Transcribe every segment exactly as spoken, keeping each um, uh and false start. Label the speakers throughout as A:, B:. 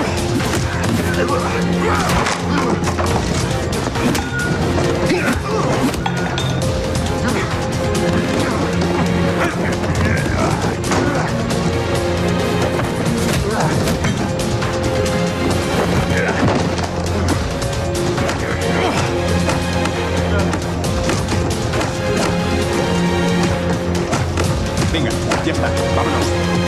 A: Venga, ya está. Vámonos.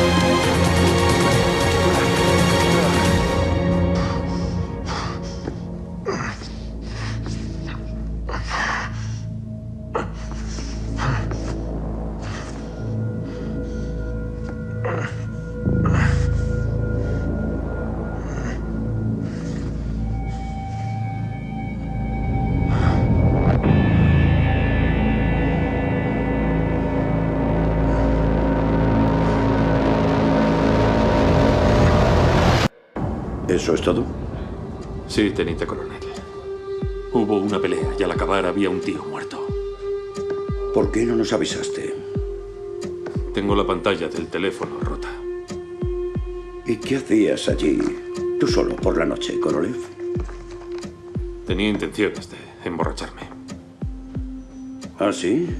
B: ¿Eso es todo?
C: Sí, teniente coronel. Hubo una pelea y al acabar había un tío muerto.
B: ¿Por qué no nos avisaste?
C: Tengo la pantalla del teléfono rota.
B: ¿Y qué hacías allí, tú solo, por la noche, Korolev?
C: Tenía intenciones de emborracharme.
B: ¿Ah, sí?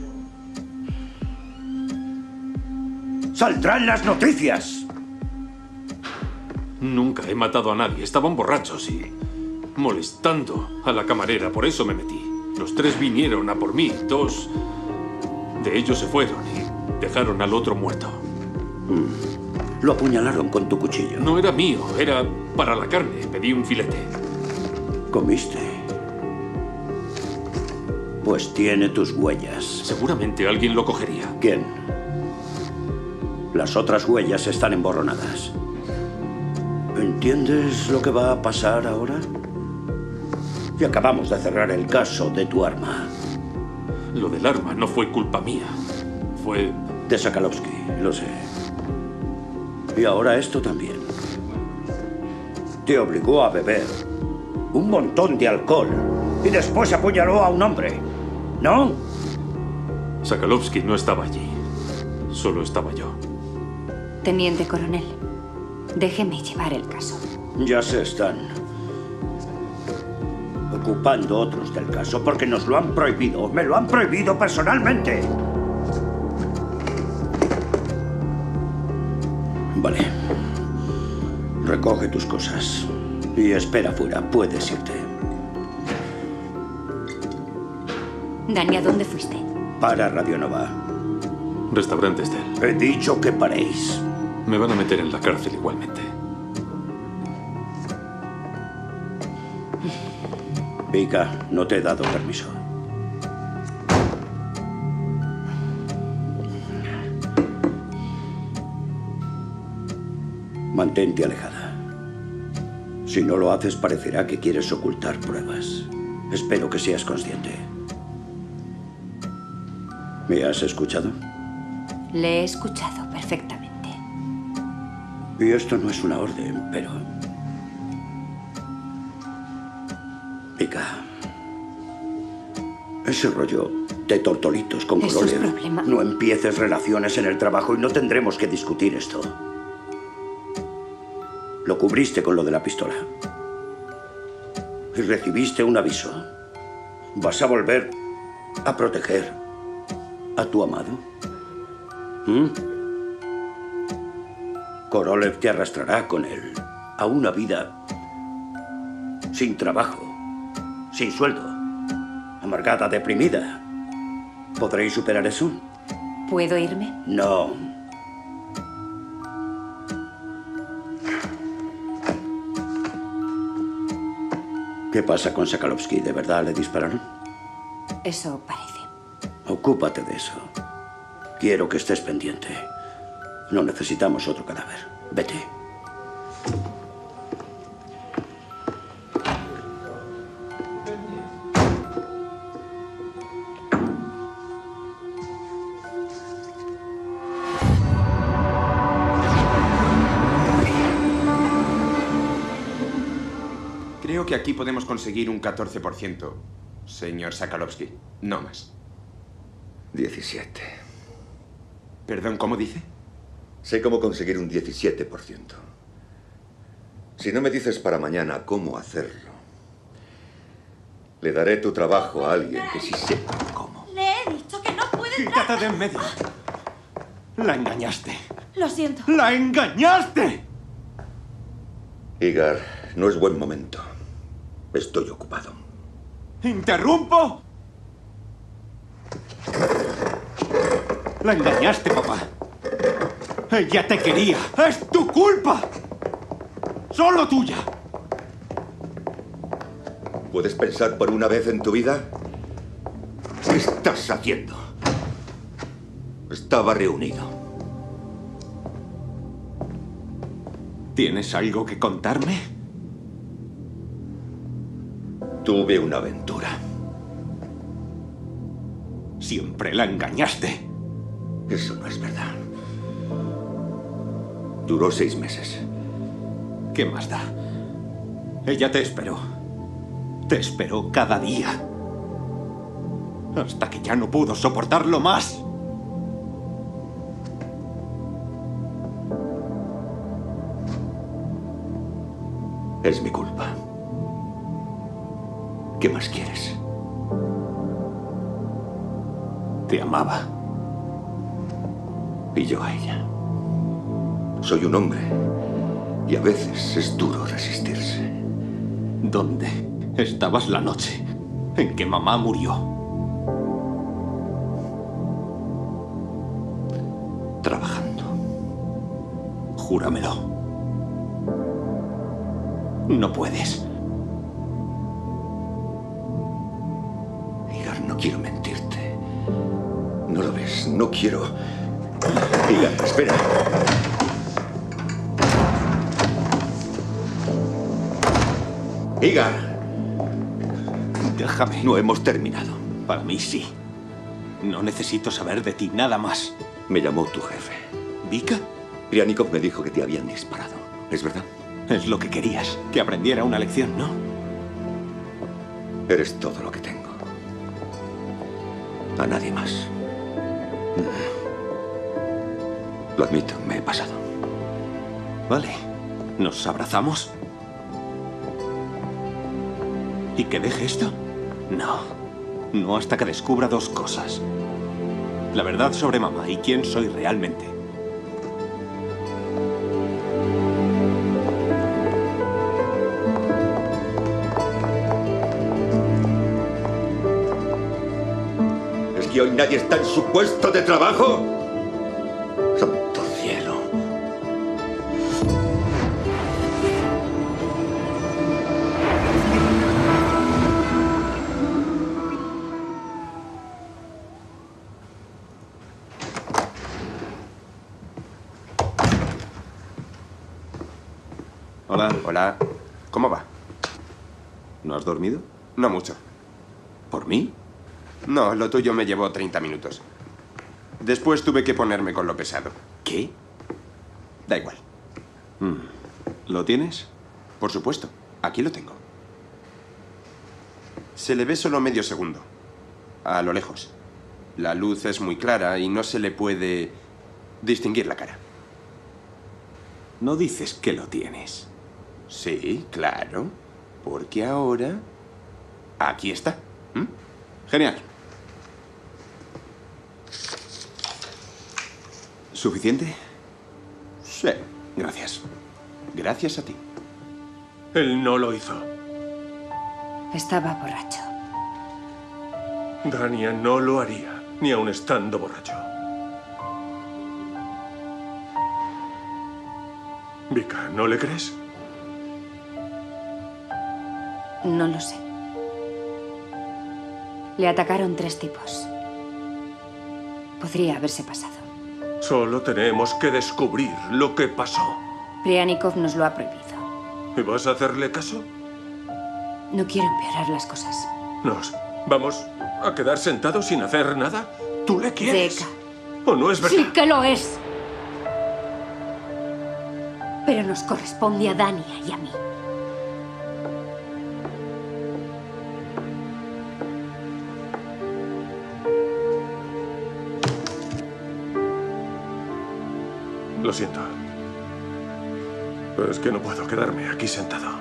B: ¡Saldrán las noticias!
C: Nunca he matado a nadie. Estaban borrachos y molestando a la camarera. Por eso me metí. Los tres vinieron a por mí. Dos de ellos se fueron y dejaron al otro muerto.
B: Mm. Lo apuñalaron con tu cuchillo.
C: No era mío. Era para la carne. Pedí un filete.
B: ¿Comiste? Pues tiene tus huellas.
C: Seguramente alguien lo cogería.
B: ¿Quién? Las otras huellas están emborronadas. ¿Entiendes lo que va a pasar ahora? Y acabamos de cerrar el caso de tu arma.
C: Lo del arma no fue culpa mía. Fue...
B: de Sakalovsky, lo sé. Y ahora esto también. Te obligó a beber un montón de alcohol y después apuñaló a un hombre, ¿no?
C: Sakalovsky no estaba allí. Solo estaba yo.
D: Teniente coronel, déjeme llevar el caso.
B: Ya se están ocupando otros del caso porque nos lo han prohibido. Me lo han prohibido personalmente. Vale. Recoge tus cosas y espera fuera. Puedes irte.
D: Dani, ¿a dónde fuiste?
B: Para Radionova.
C: Restaurante Estel.
B: He dicho que paréis.
C: Me van a meter en la cárcel igualmente.
B: Vika, no te he dado permiso. Mantente alejada. Si no lo haces, parecerá que quieres ocultar pruebas. Espero que seas consciente. ¿Me has escuchado?
D: Le he escuchado perfectamente.
B: Y esto no es una orden, pero... Vika, ese rollo de tortolitos con Korolev. No empieces relaciones en el trabajo y no tendremos que discutir esto. Lo cubriste con lo de la pistola. Y recibiste un aviso. ¿Vas a volver a proteger a tu amado? ¿Mm? Korolev te arrastrará con él a una vida sin trabajo, sin sueldo, amargada, deprimida. ¿Podréis superar eso?
D: ¿Puedo irme?
B: No. ¿Qué pasa con Sakalovsky? ¿De verdad le dispararon?
D: Eso parece.
B: Ocúpate de eso. Quiero que estés pendiente. No necesitamos otro cadáver. Vete.
A: Creo que aquí podemos conseguir un catorce por ciento, señor Sakalovsky. No más.
E: diecisiete.
A: Perdón, ¿cómo dice?
E: Sé cómo conseguir un diecisiete por ciento. Si no me dices para mañana cómo hacerlo, le daré tu trabajo a alguien que sí sepa cómo.
F: Le he dicho que no puede entrar.
G: ¡Quítate de en medio! La engañaste.
F: Lo siento.
G: ¡La engañaste!
E: Igar, no es buen momento. Estoy ocupado.
G: ¿Interrumpo? La engañaste, papá. Ella te quería. ¡Es tu culpa! ¡Solo tuya!
E: ¿Puedes pensar por una vez en tu vida? ¿Qué estás haciendo? Estaba reunido.
G: ¿Tienes algo que contarme?
E: Tuve una aventura.
G: Siempre la engañaste.
E: Eso no es verdad. Duró seis meses.
G: ¿Qué más da? Ella te esperó. Te esperó cada día. Hasta que ya no pudo soportarlo más.
E: Es mi culpa. ¿Qué más quieres?
G: Te amaba.
E: Y yo a ella. Soy un hombre. Y a veces es duro resistirse.
G: ¿Dónde estabas la noche en que mamá murió?
E: Trabajando.
G: Júramelo. No puedes.
E: Igar, no quiero mentirte. ¿No lo ves? No quiero... Igar, espera. Igar.
G: Déjame.
E: No hemos terminado.
G: Para mí sí. No necesito saber de ti nada más.
E: Me llamó tu jefe.
G: ¿Vika?
E: Prianikov me dijo que te habían disparado. ¿Es verdad?
G: Es lo que querías. Que aprendiera una lección, ¿no?
E: Eres todo lo que tengo. A nadie más. Lo admito, me he pasado.
G: Vale. ¿Nos abrazamos? ¿Y que deje esto? No. No hasta que descubra dos cosas. La verdad sobre mamá y quién soy realmente.
E: ¿Es que hoy nadie está en su puesto de trabajo? Santo cielo.
G: Hola.
A: Hola. ¿Cómo va?
G: ¿No has dormido?
A: No mucho.
G: ¿Por mí?
A: No, lo tuyo me llevó treinta minutos. Después tuve que ponerme con lo pesado.
G: ¿Qué?
A: Da igual.
G: ¿Lo tienes?
A: Por supuesto. Aquí lo tengo. Se le ve solo medio segundo. A lo lejos. La luz es muy clara y no se le puede distinguir la cara.
G: No dices que lo tienes.
A: Sí, claro. Porque ahora... Aquí está. ¿Mm?
G: Genial. ¿Suficiente?
A: Sí.
G: Gracias.
A: Gracias a ti.
C: Él no lo hizo.
D: Estaba borracho.
C: Dania no lo haría, ni aun estando borracho. Vika, ¿no le crees?
D: No lo sé. Le atacaron tres tipos. Podría haberse pasado.
C: Solo tenemos que descubrir lo que pasó.
D: Prianikov nos lo ha prohibido.
C: ¿Y vas a hacerle caso?
D: No quiero empeorar las cosas.
C: ¿Nos vamos a quedar sentados sin hacer nada? ¿Tú le quieres?
D: Zeka.
C: ¿O no es verdad?
D: Sí que lo es. Pero nos corresponde a Dania y a mí.
C: Lo siento.
H: Es que no puedo quedarme aquí sentado.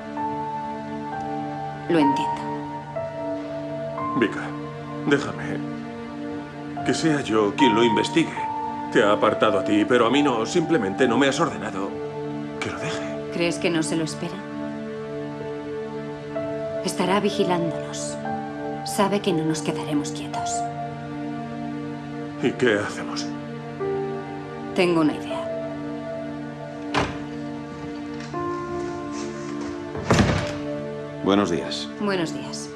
D: Lo entiendo.
H: Vika, déjame que sea yo quien lo investigue. Te ha apartado a ti, pero a mí no. Simplemente no me has ordenado que lo deje.
D: ¿Crees que no se lo espera? Estará vigilándonos. Sabe que no nos quedaremos quietos.
H: ¿Y qué hacemos?
D: Tengo una idea.
I: Buenos días.
D: Buenos días.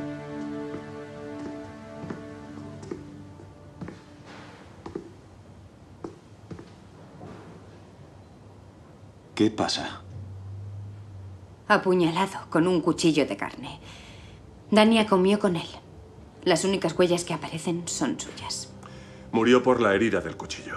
I: ¿Qué pasa?
D: Apuñalado con un cuchillo de carne. Dania comió con él. Las únicas huellas que aparecen son suyas.
H: Murió por la herida del cuchillo.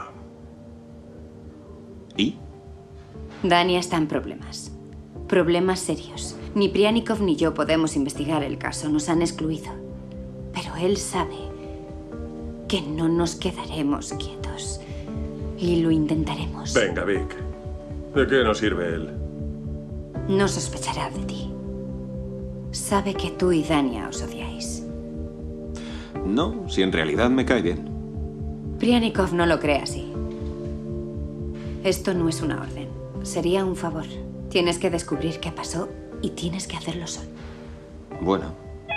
I: ¿Y?
D: Dania está en problemas. Problemas serios. Ni Prianikov ni yo podemos investigar el caso. Nos han excluido. Pero él sabe que no nos quedaremos quietos. Y lo intentaremos.
H: Venga, Vic. ¿De qué nos sirve él?
D: No sospechará de ti. Sabe que tú y Dania os odiáis.
I: No, si en realidad me cae bien.
D: Prianikov no lo cree así. Esto no es una orden. Sería un favor. Tienes que descubrir qué pasó y tienes que hacerlo solo.
I: Bueno.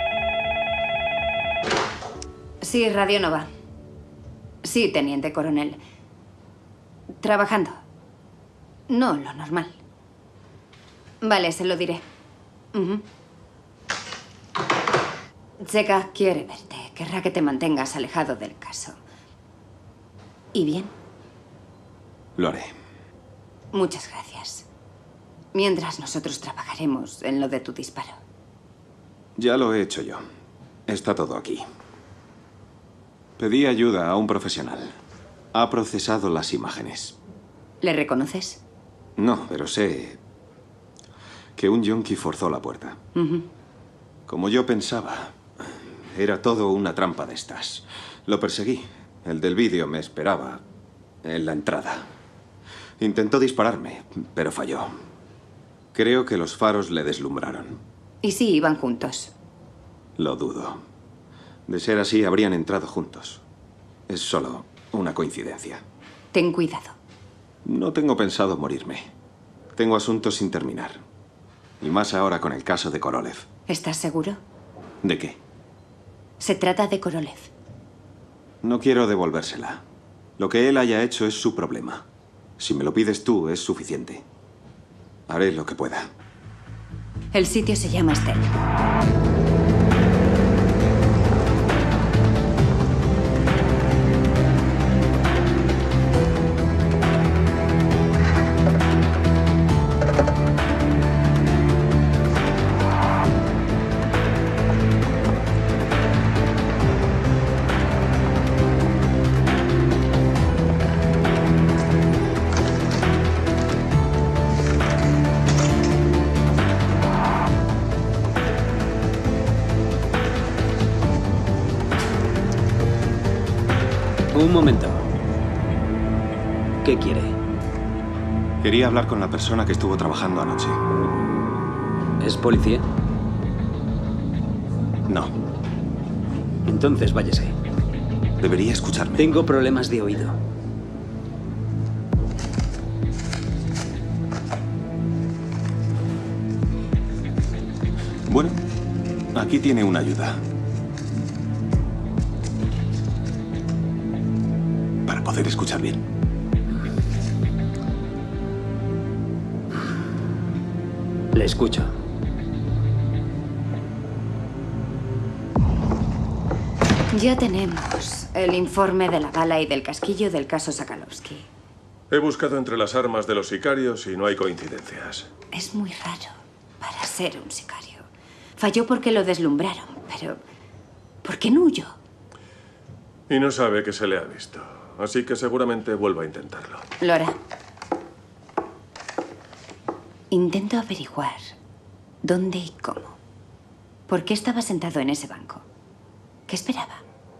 D: Sí, Radio Nova. Sí, teniente coronel. Trabajando. No, lo normal. Vale, se lo diré. Uh-huh. Zeka quiere verte. Querrá que te mantengas alejado del caso. ¿Y bien?
I: Lo haré.
D: Muchas gracias. Mientras nosotros trabajaremos en lo de tu disparo.
I: Ya lo he hecho yo. Está todo aquí. Pedí ayuda a un profesional. Ha procesado las imágenes.
D: ¿Le reconoces?
I: No, pero sé que un yonki forzó la puerta.
D: Uh-huh.
I: Como yo pensaba, era todo una trampa de estas. Lo perseguí. El del vídeo me esperaba en la entrada. Intentó dispararme, pero falló. Creo que los faros le deslumbraron.
D: ¿Y si iban juntos?
I: Lo dudo. De ser así, habrían entrado juntos. Es solo una coincidencia.
D: Ten cuidado.
I: No tengo pensado morirme. Tengo asuntos sin terminar. Y más ahora con el caso de Korolev.
D: ¿Estás seguro?
I: ¿De qué?
D: Se trata de Korolev.
I: No quiero devolvérsela. Lo que él haya hecho es su problema. Si me lo pides tú, es suficiente. Haré lo que pueda.
D: El sitio se llama Estel.
J: Un momento. ¿Qué quiere?
I: Quería hablar con la persona que estuvo trabajando anoche.
J: ¿Es policía?
I: No.
J: Entonces váyase.
I: Debería escucharme.
J: Tengo problemas de oído.
I: Bueno, aquí tiene una ayuda. Para poder escuchar bien.
J: Le escucho.
D: Ya tenemos el informe de la bala y del casquillo del caso Sakalovsky.
H: He buscado entre las armas de los sicarios y no hay coincidencias.
D: Es muy raro para ser un sicario. Falló porque lo deslumbraron, pero ¿por qué no huyó?
H: Y no sabe que se le ha visto. Así que seguramente vuelva a intentarlo.
D: Lo hará. Intento averiguar dónde y cómo. ¿Por qué estaba sentado en ese banco? ¿Qué esperaba?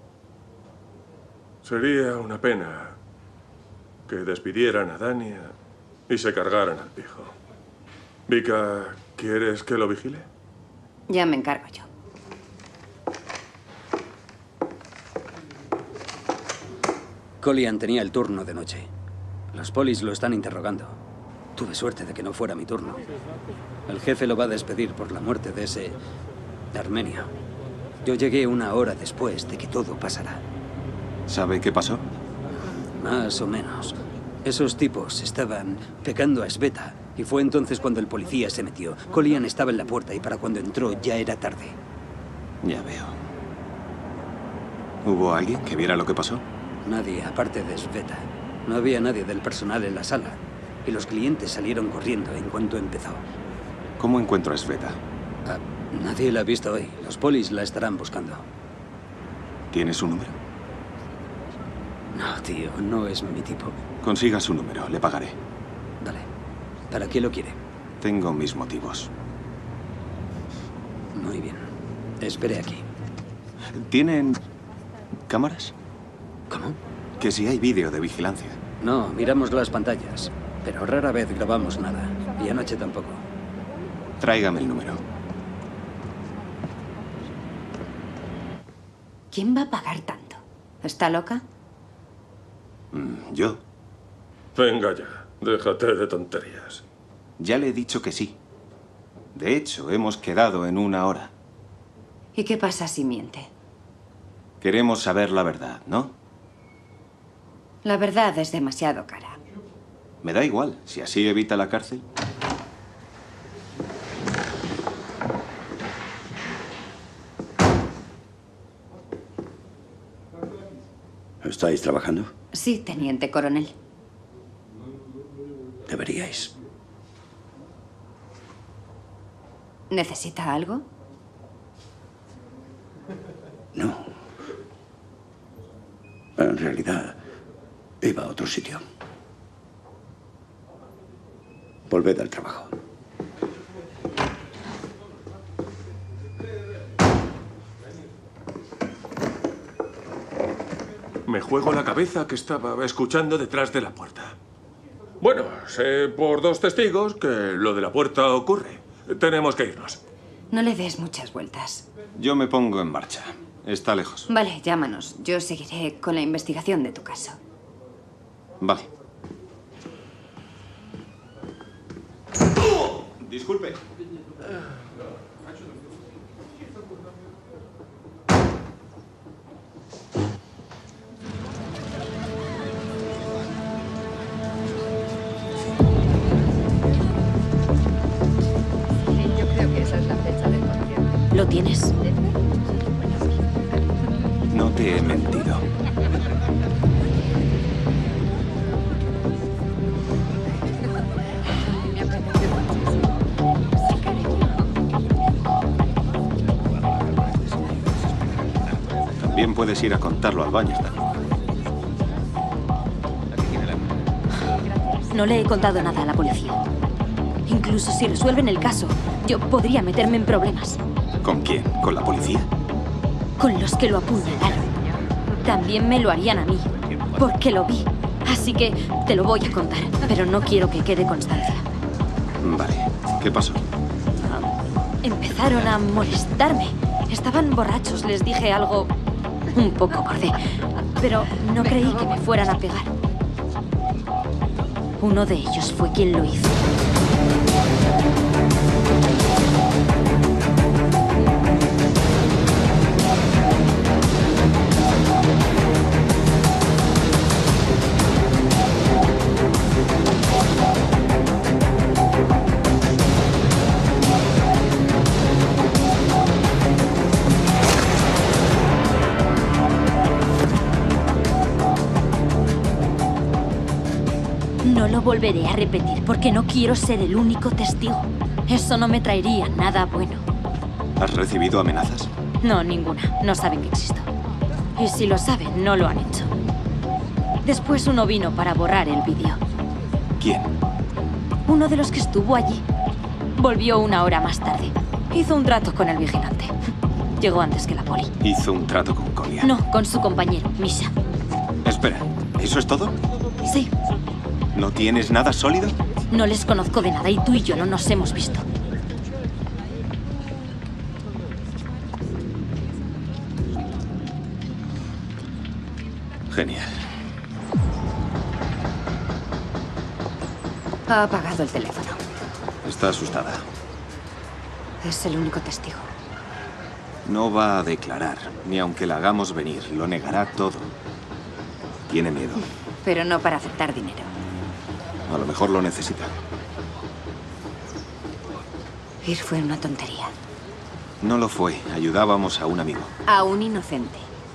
H: Sería una pena que despidieran a Dania y se cargaran al pijo. Vika, ¿quieres que lo vigile?
D: Ya me encargo yo.
J: Collian tenía el turno de noche. Los polis lo están interrogando. Tuve suerte de que no fuera mi turno. El jefe lo va a despedir por la muerte de ese armenio. Yo llegué una hora después de que todo pasara.
I: ¿Sabe qué pasó?
J: Más o menos. Esos tipos estaban pegando a Sveta y fue entonces cuando el policía se metió. Collian estaba en la puerta y para cuando entró ya era tarde.
I: Ya veo. ¿Hubo alguien que viera lo que pasó?
J: Nadie, aparte de Sveta. No había nadie del personal en la sala. Y los clientes salieron corriendo en cuanto empezó.
I: ¿Cómo encuentro a Sveta?
J: Ah, nadie la ha visto hoy. Los polis la estarán buscando.
I: ¿Tiene su número?
J: No, tío, no es mi tipo.
I: Consiga su número, le pagaré.
J: Vale. ¿Para qué lo quiere?
I: Tengo mis motivos.
J: Muy bien. Espere aquí.
I: ¿Tienen cámaras?
J: ¿Cómo?
I: Que si hay vídeo de vigilancia.
J: No, miramos las pantallas. Pero rara vez grabamos nada. Y anoche tampoco.
I: Tráigame el número.
D: ¿Quién va a pagar tanto? ¿Está loca?
I: Mm, ¿Yo?
H: Venga ya, déjate de tonterías.
I: Ya le he dicho que sí. De hecho, hemos quedado en una hora.
D: ¿Y qué pasa si miente?
I: Queremos saber la verdad, ¿no?
D: La verdad es demasiado cara.
I: Me da igual, si así evita la cárcel.
B: ¿Estáis trabajando?
D: Sí, teniente coronel.
B: Deberíais.
D: ¿Necesita algo?
B: No. En realidad, iba a otro sitio. Volved al trabajo.
H: Me juego la cabeza que estaba escuchando detrás de la puerta. Bueno, sé por dos testigos que lo de la puerta ocurre. Tenemos que irnos.
D: No le des muchas vueltas.
I: Yo me pongo en marcha. Está lejos.
D: Vale, llámanos. Yo seguiré con la investigación de tu caso.
I: Vale. Disculpe.
D: Yo creo que esa es la fecha del concierto. ¿Lo tienes?
I: No te he mentido. También puedes ir a contarlo al baño esta noche.
F: No le he contado nada a la policía. Incluso si resuelven el caso, yo podría meterme en problemas.
I: ¿Con quién? ¿Con la policía?
F: Con los que lo apuñalaron. También me lo harían a mí, porque lo vi. Así que te lo voy a contar, pero no quiero que quede constancia.
I: Vale. ¿Qué pasó?
F: Empezaron a molestarme. Estaban borrachos, les dije algo un poco borde, pero no creí que me fueran a pegar. Uno de ellos fue quien lo hizo. No lo volveré a repetir porque no quiero ser el único testigo. Eso no me traería nada bueno.
I: ¿Has recibido amenazas?
F: No, ninguna. No saben que existo. Y si lo saben, no lo han hecho. Después uno vino para borrar el vídeo.
I: ¿Quién?
F: Uno de los que estuvo allí. Volvió una hora más tarde. Hizo un trato con el vigilante. Llegó antes que la poli.
I: Hizo un trato con Collian.
F: No, con su compañero, Misha.
I: Espera, ¿eso es todo?
F: Sí.
I: ¿No tienes nada sólido?
F: No les conozco de nada y tú y yo no nos hemos visto.
I: Genial.
D: Ha apagado el teléfono.
I: Está asustada.
D: Es el único testigo.
I: No va a declarar, ni aunque la hagamos venir. Lo negará todo. Tiene miedo.
D: Pero no para aceptar dinero.
I: A lo mejor lo necesita.
D: Ir fue una tontería.
I: No lo fue. Ayudábamos a un amigo.
D: A un inocente.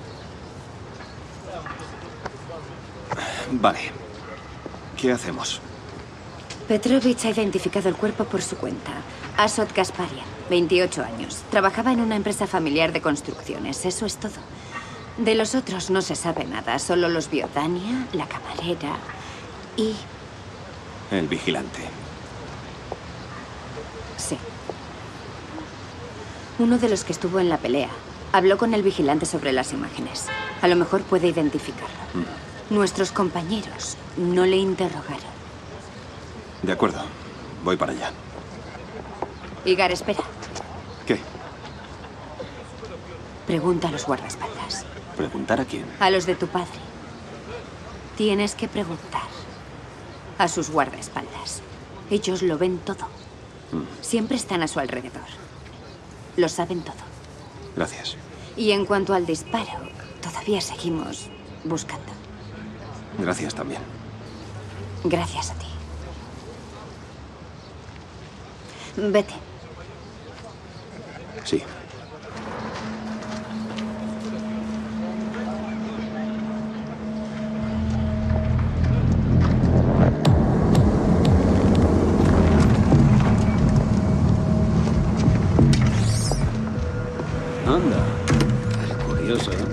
I: Vale. ¿Qué hacemos?
D: Petrovich ha identificado el cuerpo por su cuenta. Asot Gasparian, veintiocho años. Trabajaba en una empresa familiar de construcciones. Eso es todo. De los otros no se sabe nada. Solo los vio Dania, la camarera y...
I: El vigilante.
D: Sí. Uno de los que estuvo en la pelea. Habló con el vigilante sobre las imágenes. A lo mejor puede identificarlo. Mm. Nuestros compañeros no le interrogaron.
I: De acuerdo. Voy para allá.
D: Igar, espera.
I: ¿Qué?
D: Pregunta a los guardaespaldas.
I: ¿Preguntar a quién?
D: A los de tu padre. Tienes que preguntar a sus guardaespaldas. Ellos lo ven todo. Mm. Siempre están a su alrededor. Lo saben todo.
I: Gracias.
D: Y en cuanto al disparo, todavía seguimos buscando.
I: Gracias también.
D: Gracias a ti. Vete.
I: Sí.
J: Anda. Curioso, ¿eh?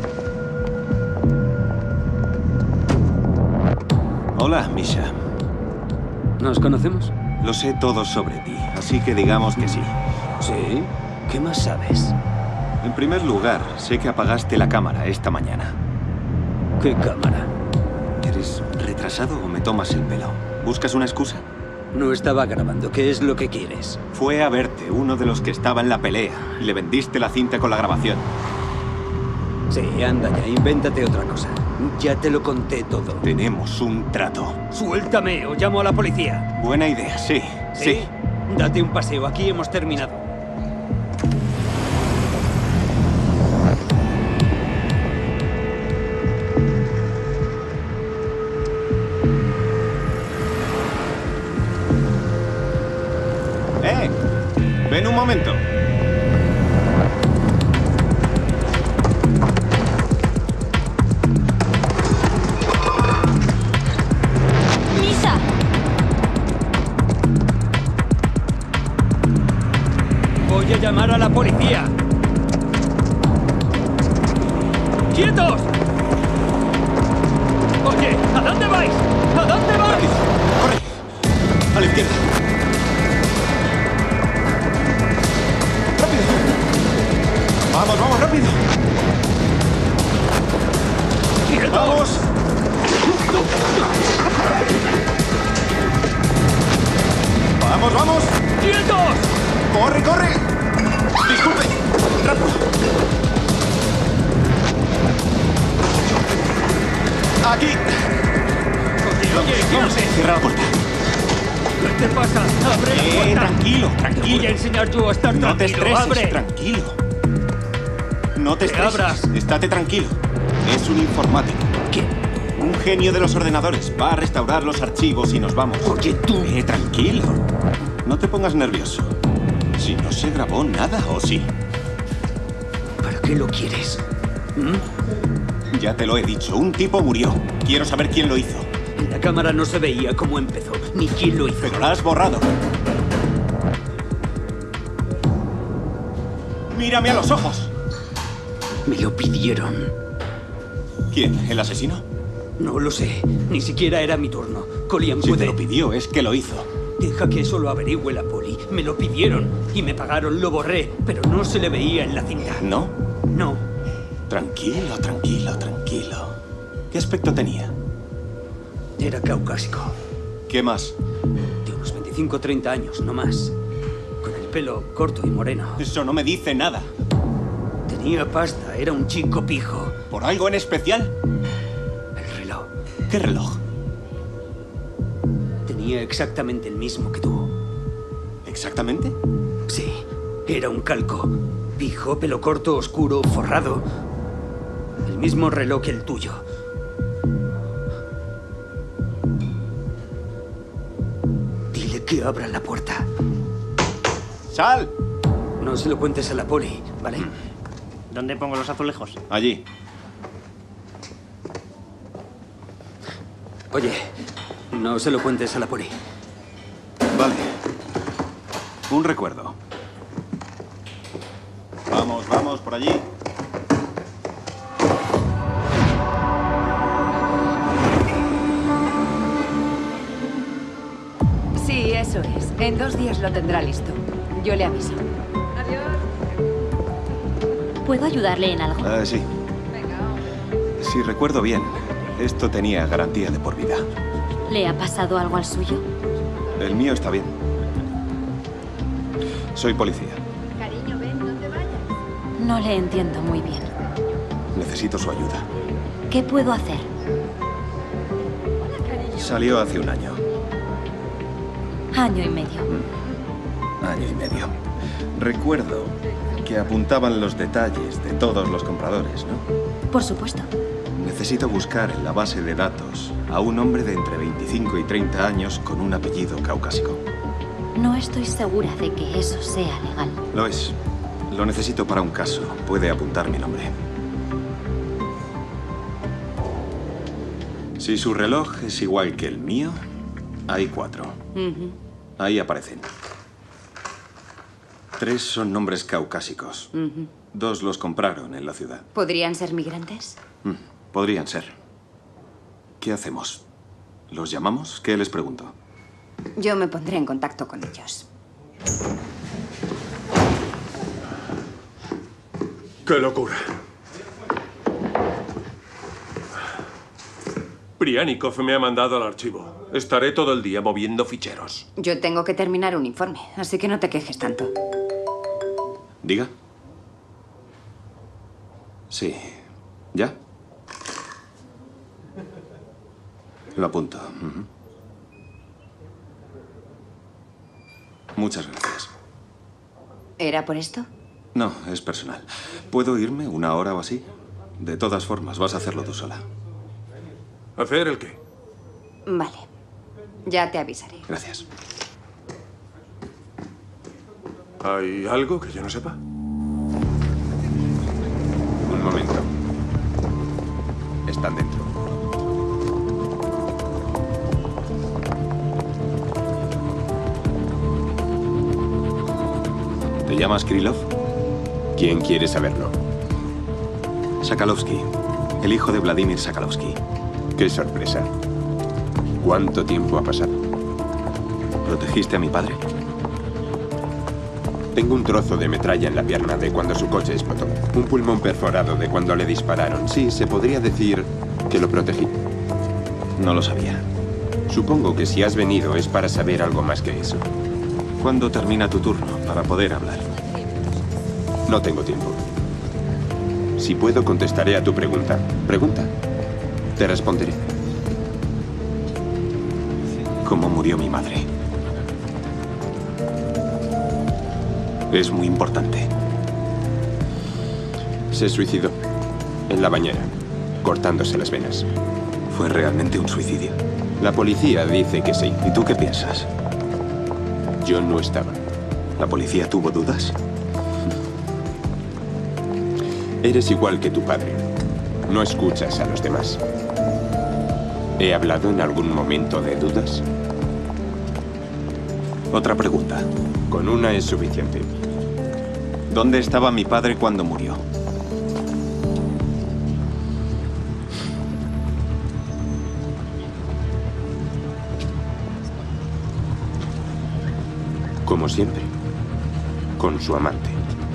I: Hola, Misha.
J: ¿Nos conocemos?
I: Lo sé todo sobre ti, así que digamos que sí.
J: ¿Sí? ¿Qué más sabes?
I: En primer lugar, sé que apagaste la cámara esta mañana.
J: ¿Qué cámara?
I: ¿Eres retrasado o me tomas el pelo? ¿Buscas una excusa?
J: No estaba grabando. ¿Qué es lo que quieres?
I: Fue a verte uno de los que estaba en la pelea y le vendiste la cinta con la grabación.
J: Sí, anda ya, invéntate otra cosa. Ya te lo conté todo.
I: Tenemos un trato.
J: Suéltame o llamo a la policía.
I: Buena idea, sí, sí.
J: ¿Sí? Date un paseo, aquí hemos terminado.
I: ¡Eh! Ven un momento.
J: Voy a llamar a la policía. ¡Quietos! Oye, ¿a dónde vais? ¿A dónde vais?
I: ¡Corre! A la izquierda. ¡Rápido! ¡Vamos, vamos, rápido!
J: ¡Quietos!
I: ¡Vamos! ¡Vamos, vamos!
J: ¡Quietos!
I: ¡Corre, corre! ¡Disculpe! ¡Rápido! ¡Aquí!
J: Oye, oye,
I: vamos,
J: quédate.
I: cierra la puerta.
J: ¿Qué te pasa? ¡Abre la
I: Eh,
J: puerta!
I: tranquilo,
J: Te
I: tranquilo.
J: voy a enseñar yo a estar
I: No te
J: tranquilo.
I: estreses,
J: ¡Abre!
I: tranquilo. No te
J: Que
I: estreses.
J: abras.
I: Estate tranquilo. Es un informático.
J: ¿Qué?
I: Un genio de los ordenadores. Va a restaurar los archivos y nos vamos.
J: Oye, tú...
I: Eh, tranquilo. No te pongas nervioso. Si no se grabó nada, ¿o sí?
J: ¿Para qué lo quieres? ¿Mm?
I: Ya te lo he dicho. Un tipo murió. Quiero saber quién lo hizo.
J: En la cámara no se veía cómo empezó, ni quién lo hizo.
I: Pero la has borrado. ¡Mírame a los ojos!
J: Me lo pidieron.
I: ¿Quién? ¿El asesino?
J: No lo sé. Ni siquiera era mi turno. Collian
I: Si
J: puede...
I: te lo pidió, es que lo hizo.
J: Deja que eso lo averigüe la poli. Me lo pidieron y me pagaron, lo borré, pero no se le veía en la cinta.
I: ¿No?
J: No.
I: Tranquilo, tranquilo, tranquilo. ¿Qué aspecto tenía?
J: Era caucásico.
I: ¿Qué más?
J: De unos veinticinco o treinta años, no más. Con el pelo corto y moreno.
G: Eso no me dice nada.
J: Tenía pasta, era un chico pijo.
G: ¿Por algo en especial?
J: El reloj.
G: ¿Qué reloj?
J: Tenía exactamente el mismo que tú.
G: ¿Exactamente?
J: Sí, era un calco. Pijo, pelo corto, oscuro, forrado. El mismo reloj que el tuyo. Dile que abra la puerta.
G: ¡Sal!
J: No se lo cuentes a la poli, ¿vale?
K: ¿Dónde pongo los azulejos?
G: Allí.
J: Oye, no se lo cuentes a la poli.
G: Vale. Un recuerdo. Vamos, vamos, por allí.
D: Sí, eso es. En dos días lo tendrá listo. Yo le aviso.
F: ¿Puedo ayudarle en algo?
G: Ah, sí. Si recuerdo bien, esto tenía garantía de por vida.
F: ¿Le ha pasado algo al suyo?
G: El mío está bien. Soy policía.
D: Cariño, ven, no te vayas.
F: No le entiendo muy bien.
G: Necesito su ayuda.
F: ¿Qué puedo hacer?
G: Salió hace un año.
F: Año y medio.
G: Año y medio. Recuerdo que apuntaban los detalles de todos los compradores, ¿no?
F: Por supuesto.
G: Necesito buscar en la base de datos a un hombre de entre veinticinco y treinta años con un apellido caucásico.
F: No estoy segura de que eso sea legal.
G: Lo es. Lo necesito para un caso. Puede apuntar mi nombre. Si su reloj es igual que el mío, hay cuatro.
D: Uh-huh.
G: Ahí aparecen. Tres son nombres caucásicos.
D: Uh-huh.
G: Dos los compraron en la ciudad.
D: ¿Podrían ser migrantes?
G: Mm, podrían ser. ¿Qué hacemos? ¿Los llamamos? ¿Qué les pregunto?
D: Yo me pondré en contacto con ellos.
H: ¡Qué locura! Prianikov me ha mandado al archivo. Estaré todo el día moviendo ficheros.
D: Yo tengo que terminar un informe, así que no te quejes tanto.
G: Diga. Sí. ¿Ya? Lo apunto. Uh-huh. Muchas gracias.
D: ¿Era por esto?
G: No, es personal. ¿Puedo irme una hora o así? De todas formas, vas a hacerlo tú sola.
H: ¿Hacer el qué?
D: Vale. Ya te avisaré.
G: Gracias.
H: ¿Hay algo que yo no sepa?
A: Un momento. Están dentro.
G: ¿Te llamas Krylov?
A: ¿Quién quiere saberlo?
G: Sakalovsky. El hijo de Vladimir Sakalovsky.
A: Qué sorpresa. ¿Cuánto tiempo ha pasado?
G: ¿Protegiste a mi padre?
A: Tengo un trozo de metralla en la pierna de cuando su coche explotó. Un pulmón perforado de cuando le dispararon. Sí, se podría decir que lo protegí.
G: No lo sabía.
A: Supongo que si has venido es para saber algo más que eso.
G: ¿Cuándo termina tu turno para poder hablar?
A: No tengo tiempo. Si puedo, contestaré a tu pregunta. Pregunta. Te responderé.
G: ¿Cómo murió mi madre? Es muy importante.
A: Se suicidó. En la bañera. Cortándose las venas.
G: ¿Fue realmente un suicidio?
A: La policía dice que sí.
G: ¿Y tú qué piensas?
A: Yo no estaba.
G: ¿La policía tuvo dudas?
A: Eres igual que tu padre. No escuchas a los demás. ¿He hablado en algún momento de dudas?
G: Otra pregunta.
A: Con una es suficiente.
G: ¿Dónde estaba mi padre cuando murió?
A: Como siempre. Con su amante.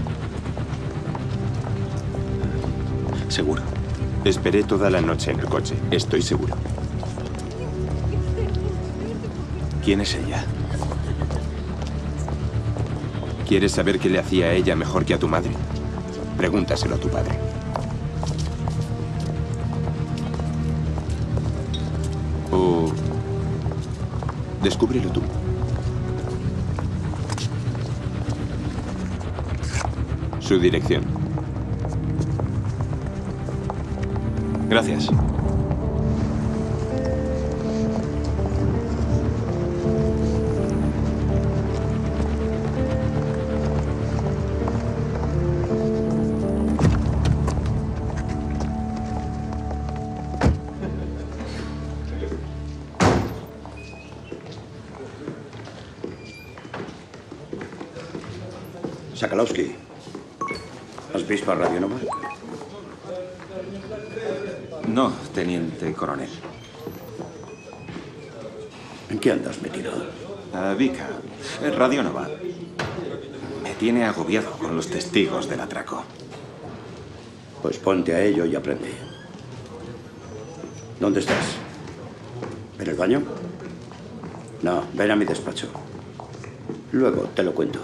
G: ¿Seguro?
A: Esperé toda la noche en el coche. Estoy seguro.
G: ¿Quién es ella?
A: ¿Quieres saber qué le hacía a ella mejor que a tu madre? Pregúntaselo a tu padre. O descúbrelo tú. Su dirección.
I: Gracias.
B: Sakalowski, ¿has visto a Radionova?
I: No, teniente coronel.
B: ¿En qué andas metido?
I: Uh, Vika, Radionova. Me tiene agobiado con los testigos del atraco.
B: Pues ponte a ello y aprende. ¿Dónde estás? ¿En el baño? No, ven a mi despacho. Luego te lo cuento.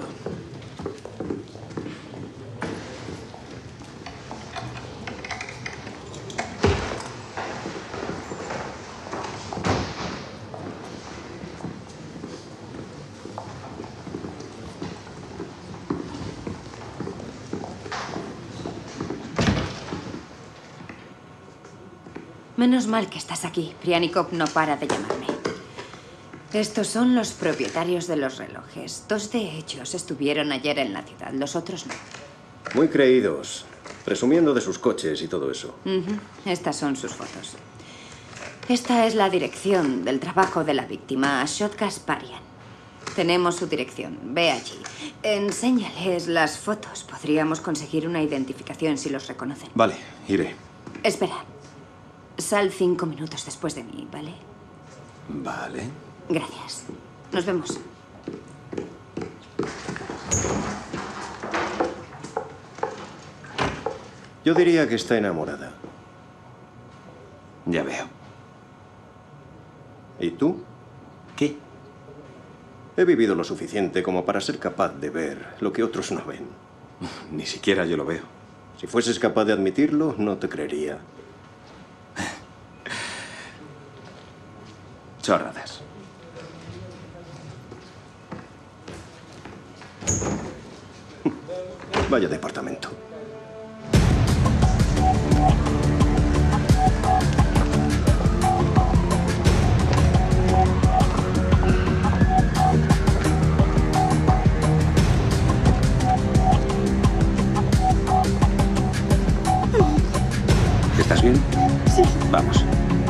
D: Menos mal que estás aquí. Prianikov no para de llamarme. Estos son los propietarios de los relojes. Dos de ellos estuvieron ayer en la ciudad, los otros no.
L: Muy creídos, presumiendo de sus coches y todo eso.
D: Uh-huh. Estas son sus fotos. Esta es la dirección del trabajo de la víctima, Ashot Gasparian. Tenemos su dirección. Ve allí. Enséñales las fotos. Podríamos conseguir una identificación si los reconocen.
I: Vale, iré.
D: Espera. Sal cinco minutos después de mí, ¿vale?
I: Vale.
D: Gracias. Nos vemos.
L: Yo diría que está enamorada.
I: Ya veo.
L: ¿Y tú?
I: ¿Qué?
L: He vivido lo suficiente como para ser capaz de ver lo que otros no ven.
I: Ni siquiera yo lo veo.
L: Si fueses capaz de admitirlo, no te creería.
I: Chorradas.
L: Vaya departamento.
B: ¿Estás bien?
F: Sí.
B: Vamos.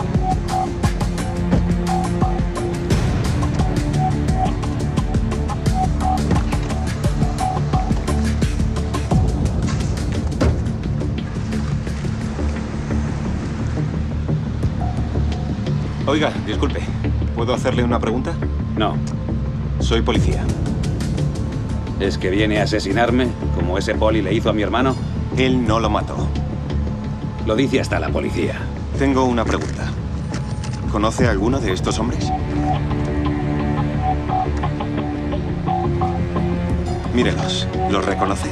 I: Oiga, disculpe. ¿Puedo hacerle una pregunta?
J: No.
I: Soy policía.
J: ¿Es que viene a asesinarme, como ese poli le hizo a mi hermano?
I: Él no lo mató.
J: Lo dice hasta la policía.
I: Tengo una pregunta. ¿Conoce a alguno de estos hombres? Mírelos. ¿Los reconoce?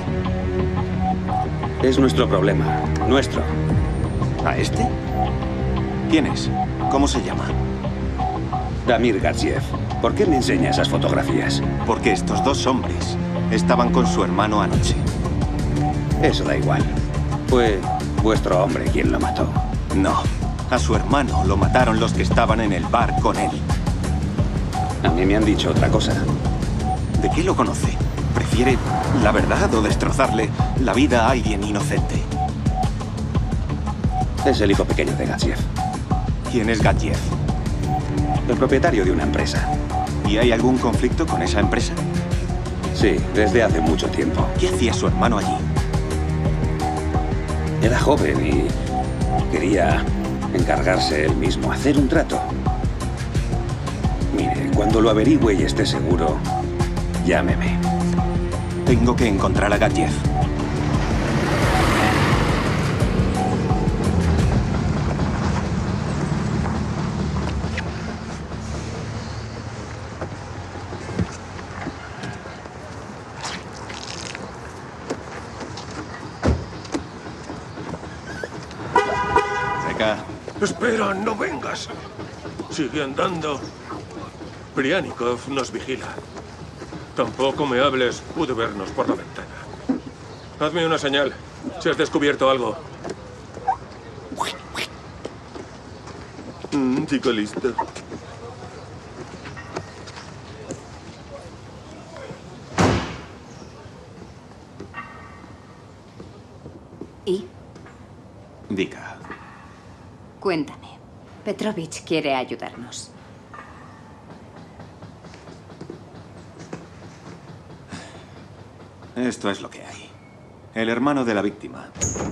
J: Es nuestro problema. Nuestro.
I: ¿A este? ¿Quién es? ¿Cómo se llama?
J: Damir Gatsiev. ¿Por qué me enseña esas fotografías?
I: Porque estos dos hombres estaban con su hermano anoche.
J: Eso da igual. Fue vuestro hombre quien lo mató.
I: No. A su hermano lo mataron los que estaban en el bar con él.
J: A mí me han dicho otra cosa.
I: ¿De qué lo conoce? ¿Prefiere la verdad o destrozarle la vida a alguien inocente?
J: Es el hijo pequeño de Gatsiev.
I: ¿Quién es Gatsiev?
J: El propietario de una empresa.
I: ¿Y hay algún conflicto con esa empresa?
J: Sí, desde hace mucho tiempo.
I: ¿Qué hacía su hermano allí?
J: Era joven y quería encargarse él mismo, hacer un trato. Mire, cuando lo averigüe y esté seguro, llámeme.
I: Tengo que encontrar a Gatsiev. acá.
H: Espera, no vengas. Sigue andando. Prianikov nos vigila. Tampoco me hables. Pude vernos por la ventana. Hazme una señal. Si has descubierto algo. Mm, chico listo.
D: ¿Y?
I: Vika.
D: Cuéntame. Petrovich quiere ayudarnos.
I: Esto es lo que hay. El hermano de la víctima.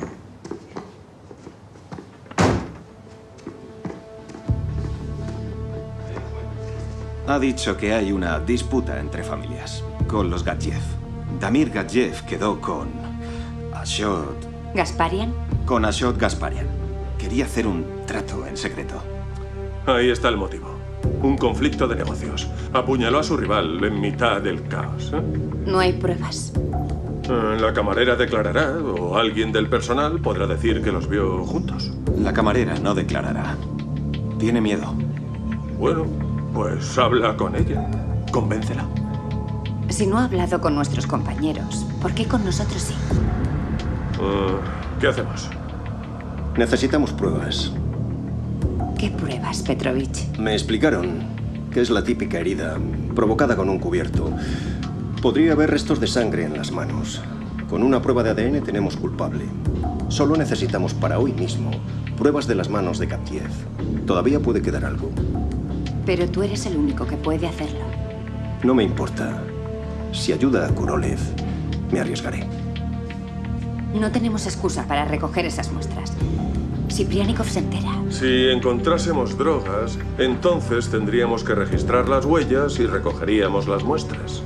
I: Ha dicho que hay una disputa entre familias, con los Gatsiev. Damir Gatsiev quedó con Ashot...
D: ¿Gasparian?
I: Con Ashot Gasparian. Quería hacer un trato en secreto.
H: Ahí está el motivo. Un conflicto de negocios. Apuñaló a su rival en mitad del caos. ¿eh?
D: No hay pruebas.
H: La camarera declarará, o alguien del personal podrá decir que los vio juntos.
I: La camarera no declarará. Tiene miedo.
H: Bueno, pues habla con ella. Convéncela.
D: Si no ha hablado con nuestros compañeros, ¿por qué con nosotros sí?
H: Uh, ¿Qué hacemos?
L: Necesitamos pruebas.
D: ¿Qué pruebas, Petrovich?
L: Me explicaron que es la típica herida provocada con un cubierto. Podría haber restos de sangre en las manos. Con una prueba de A D N tenemos culpable. Solo necesitamos para hoy mismo pruebas de las manos de Gatsiev. Todavía puede quedar algo.
D: Pero tú eres el único que puede hacerlo.
L: No me importa. Si ayuda a Kurolev, me arriesgaré.
D: No tenemos excusa para recoger esas muestras. Si Prianikov se entera...
H: Si encontrásemos drogas, entonces tendríamos que registrar las huellas y recogeríamos las muestras.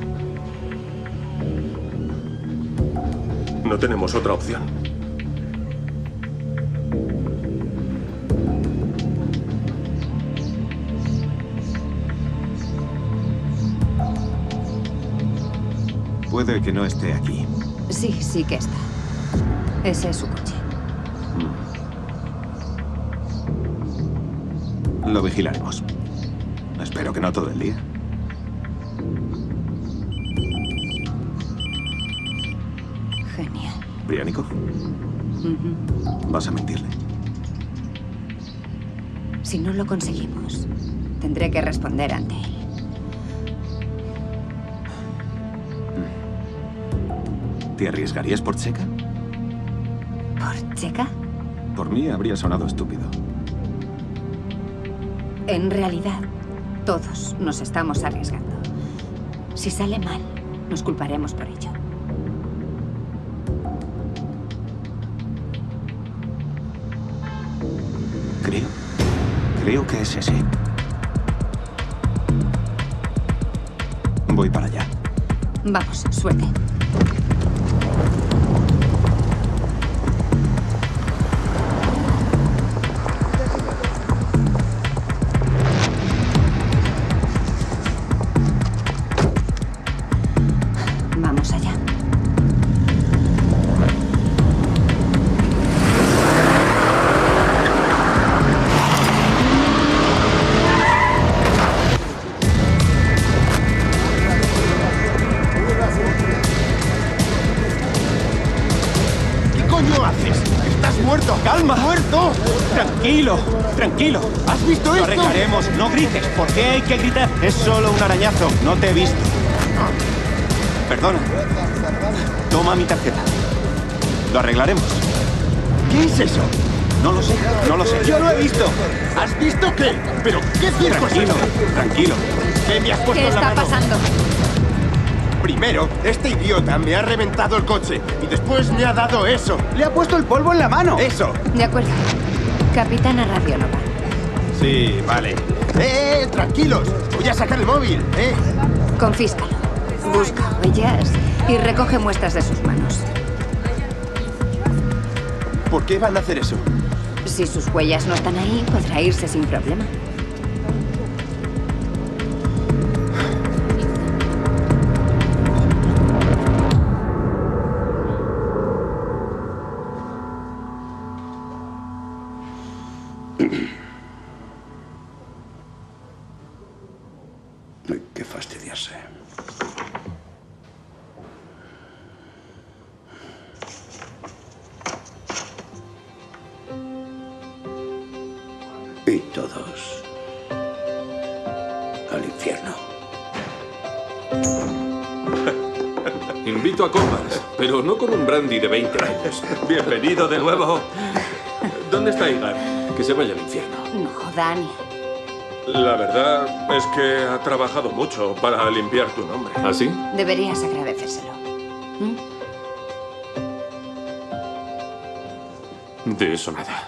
H: No tenemos otra opción.
I: Puede que no esté aquí.
D: Sí, sí que está. Ese es su coche.
I: Lo vigilaremos. Espero que no todo el día.
D: Genial.
I: ¿Prianikov?
D: Uh-huh.
I: ¿Vas a mentirle?
D: Si no lo conseguimos, tendré que responder ante él.
I: ¿Te arriesgarías por Cheka?
D: ¿Por Cheka?
I: Por mí habría sonado estúpido.
D: En realidad, todos nos estamos arriesgando. Si sale mal, nos culparemos por ello.
I: Creo... Creo que es ese. Voy para allá.
D: Vamos, suerte. Vamos allá.
M: ¿Qué coño haces? ¡Estás muerto!
G: ¡Calma!
M: ¡Muerto!
G: Tranquilo, tranquilo.
M: ¿Has visto
G: Lo
M: esto?
G: arreglaremos. No grites. ¿Por qué hay que gritar? Es solo un arañazo. No te he visto. Perdona. Toma mi tarjeta. Lo arreglaremos.
M: ¿Qué es eso?
G: No lo sé, no lo sé.
M: Yo lo he visto. ¿Has visto qué? ¿Pero qué circo es
G: Tranquilo,
M: este?
G: tranquilo.
M: ¿Qué me has puesto
D: ¿Qué
M: en la
D: está
M: mano?
D: pasando?
M: Primero, este idiota me ha reventado el coche y después me ha dado eso. Le ha puesto el polvo en la mano. Eso.
D: De acuerdo. Capitana Radionova.
M: Sí, vale. ¡Eh, eh! Tranquilos. Voy a sacar el móvil, ¿eh?
D: Confíscalo. Busca huellas y recoge muestras de sus manos.
M: ¿Por qué van a hacer eso?
D: Si sus huellas no están ahí, podrá irse sin problema.
B: Hay que fastidiarse. Y todos al infierno.
C: Invito a copas, pero no con un brandy de veinte años.
H: Bienvenido de nuevo. ¿Dónde está Igar?
C: Que se vaya al infierno.
D: No, Dani.
H: La verdad es que ha trabajado mucho para limpiar tu nombre.
C: ¿Ah, sí?
D: Deberías agradecérselo. ¿Mm?
C: De eso nada.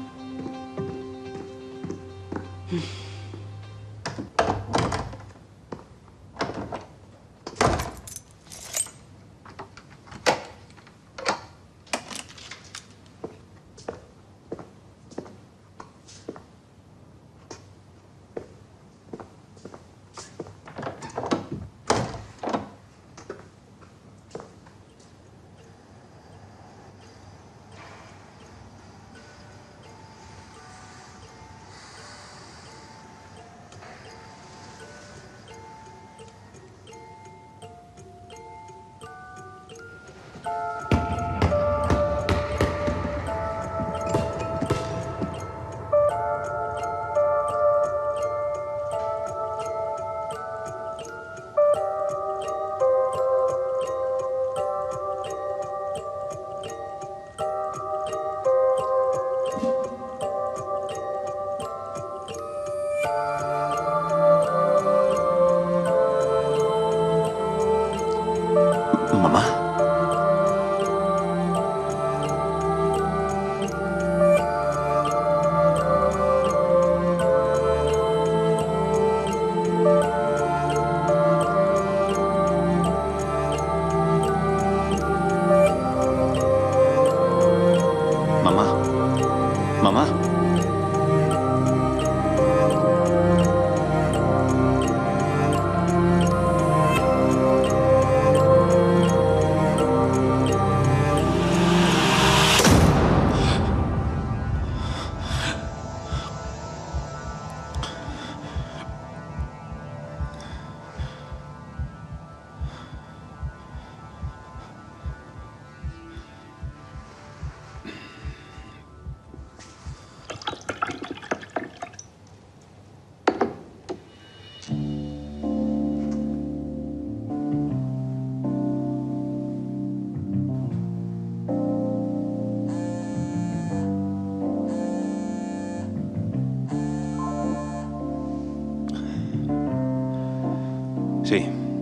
I: Sí.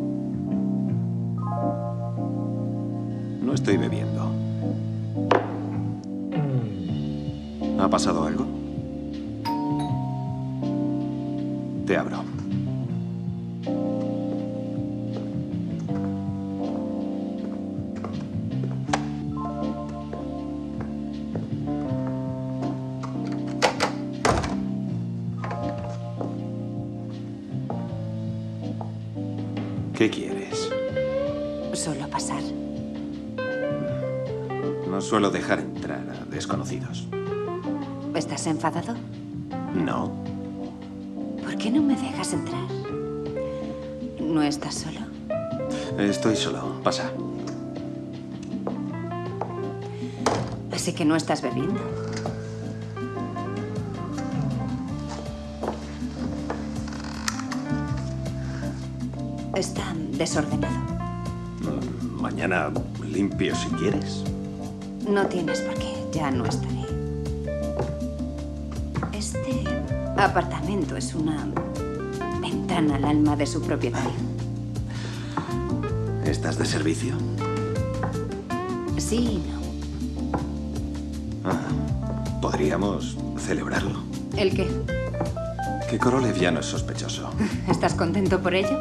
I: No estoy bebiendo. ¿Ha pasado algo? Te abro. ¿Qué quieres?
D: Solo pasar.
I: No suelo dejar entrar a desconocidos.
D: ¿Estás enfadado?
I: No.
D: ¿Por qué no me dejas entrar? ¿No estás solo?
I: Estoy solo. Pasa.
D: Así que no estás bebiendo. Está desordenado.
I: Mañana limpio si quieres.
D: No tienes por qué. Ya no estaré. Este apartamento es una ventana al alma de su propietario.
I: ¿Estás de servicio?
D: Sí y no.
I: Ah, podríamos celebrarlo.
D: ¿El qué?
I: Que Korolev ya no es sospechoso.
D: ¿Estás contento por ello?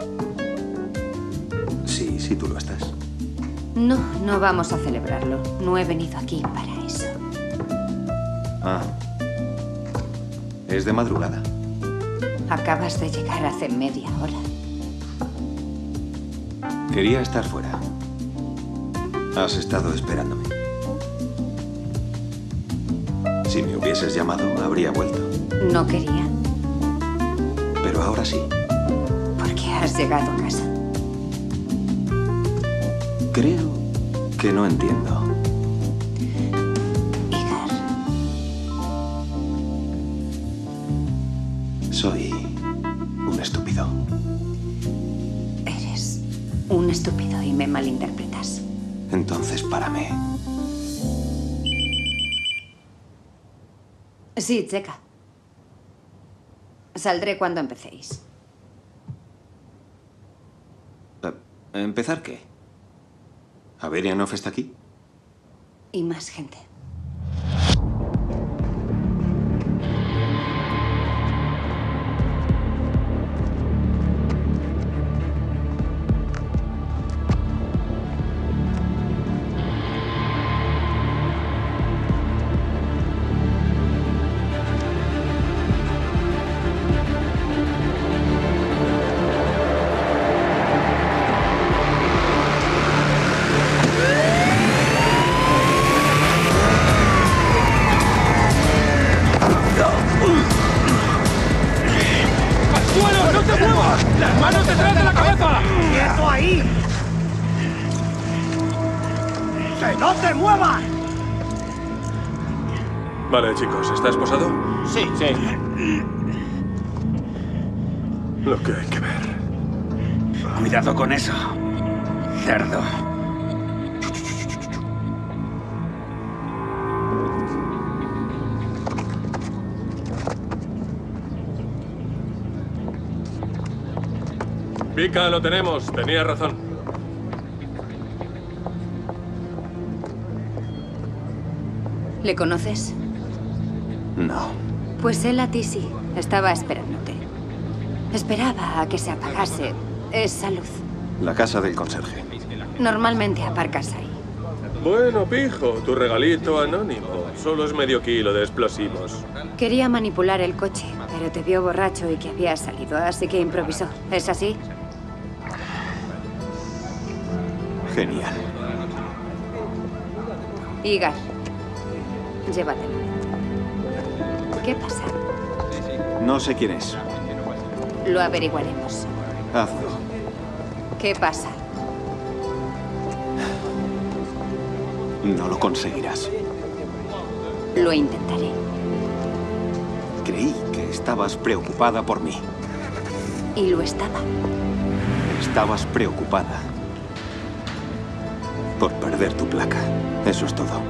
I: Sí, sí, tú lo estás.
D: No, no vamos a celebrarlo. No he venido aquí para eso.
I: Ah. Es de madrugada.
D: Acabas de llegar hace media hora.
I: Quería estar fuera. Has estado esperándome. Si me hubieses llamado, habría vuelto.
D: No quería.
I: Pero ahora sí.
D: ¿Por qué has llegado a casa?
I: Creo que no entiendo.
D: Igar.
I: Soy un estúpido.
D: Eres un estúpido y me malinterpretas.
I: Entonces, párame.
D: Sí, checa. Saldré cuando empecéis.
I: ¿Empezar qué? ¿Averianov está aquí?
D: Y más gente.
H: Vale, chicos, ¿está esposado?
M: Sí, sí.
H: Lo que hay que ver.
B: Cuidado con eso, cerdo.
H: Vika, lo tenemos. Tenía razón.
D: ¿Le conoces?
I: No.
D: Pues él a ti sí. Estaba esperándote. Esperaba a que se apagase esa luz.
I: La casa del conserje.
D: Normalmente aparcas ahí.
H: Bueno, pijo, tu regalito anónimo. Solo es medio kilo de explosivos.
D: Quería manipular el coche, pero te vio borracho y que había salido, así que improvisó. ¿Es así?
I: Genial.
D: Igar, llévatelo. ¿Qué pasa?
I: No sé quién es.
D: Lo averiguaremos.
I: Hazlo.
D: ¿Qué pasa?
I: No lo conseguirás.
D: Lo intentaré.
I: Creí que estabas preocupada por mí.
D: Y lo estaba.
I: Estabas preocupada por perder tu placa. Eso es todo.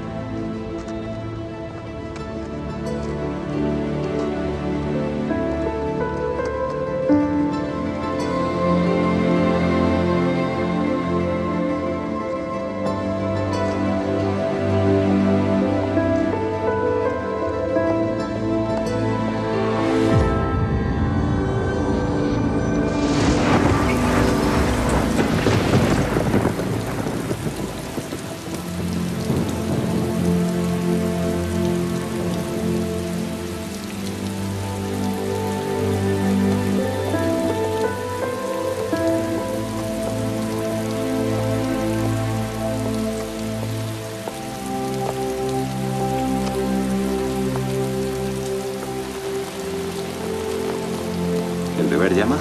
I: ¿El deber llama?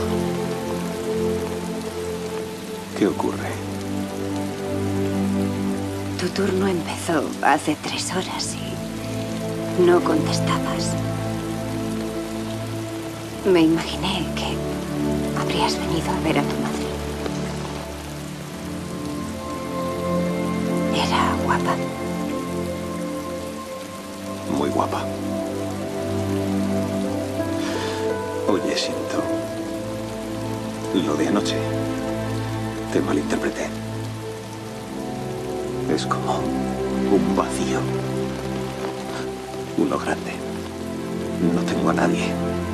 I: ¿Qué ocurre?
D: Tu turno empezó hace tres horas y no contestabas. Me imaginé que habrías venido a ver a tu madre. Era guapa.
I: Muy guapa. Oye, siento. Lo de anoche. Te malinterpreté. Es como un vacío. Uno grande. No tengo a nadie.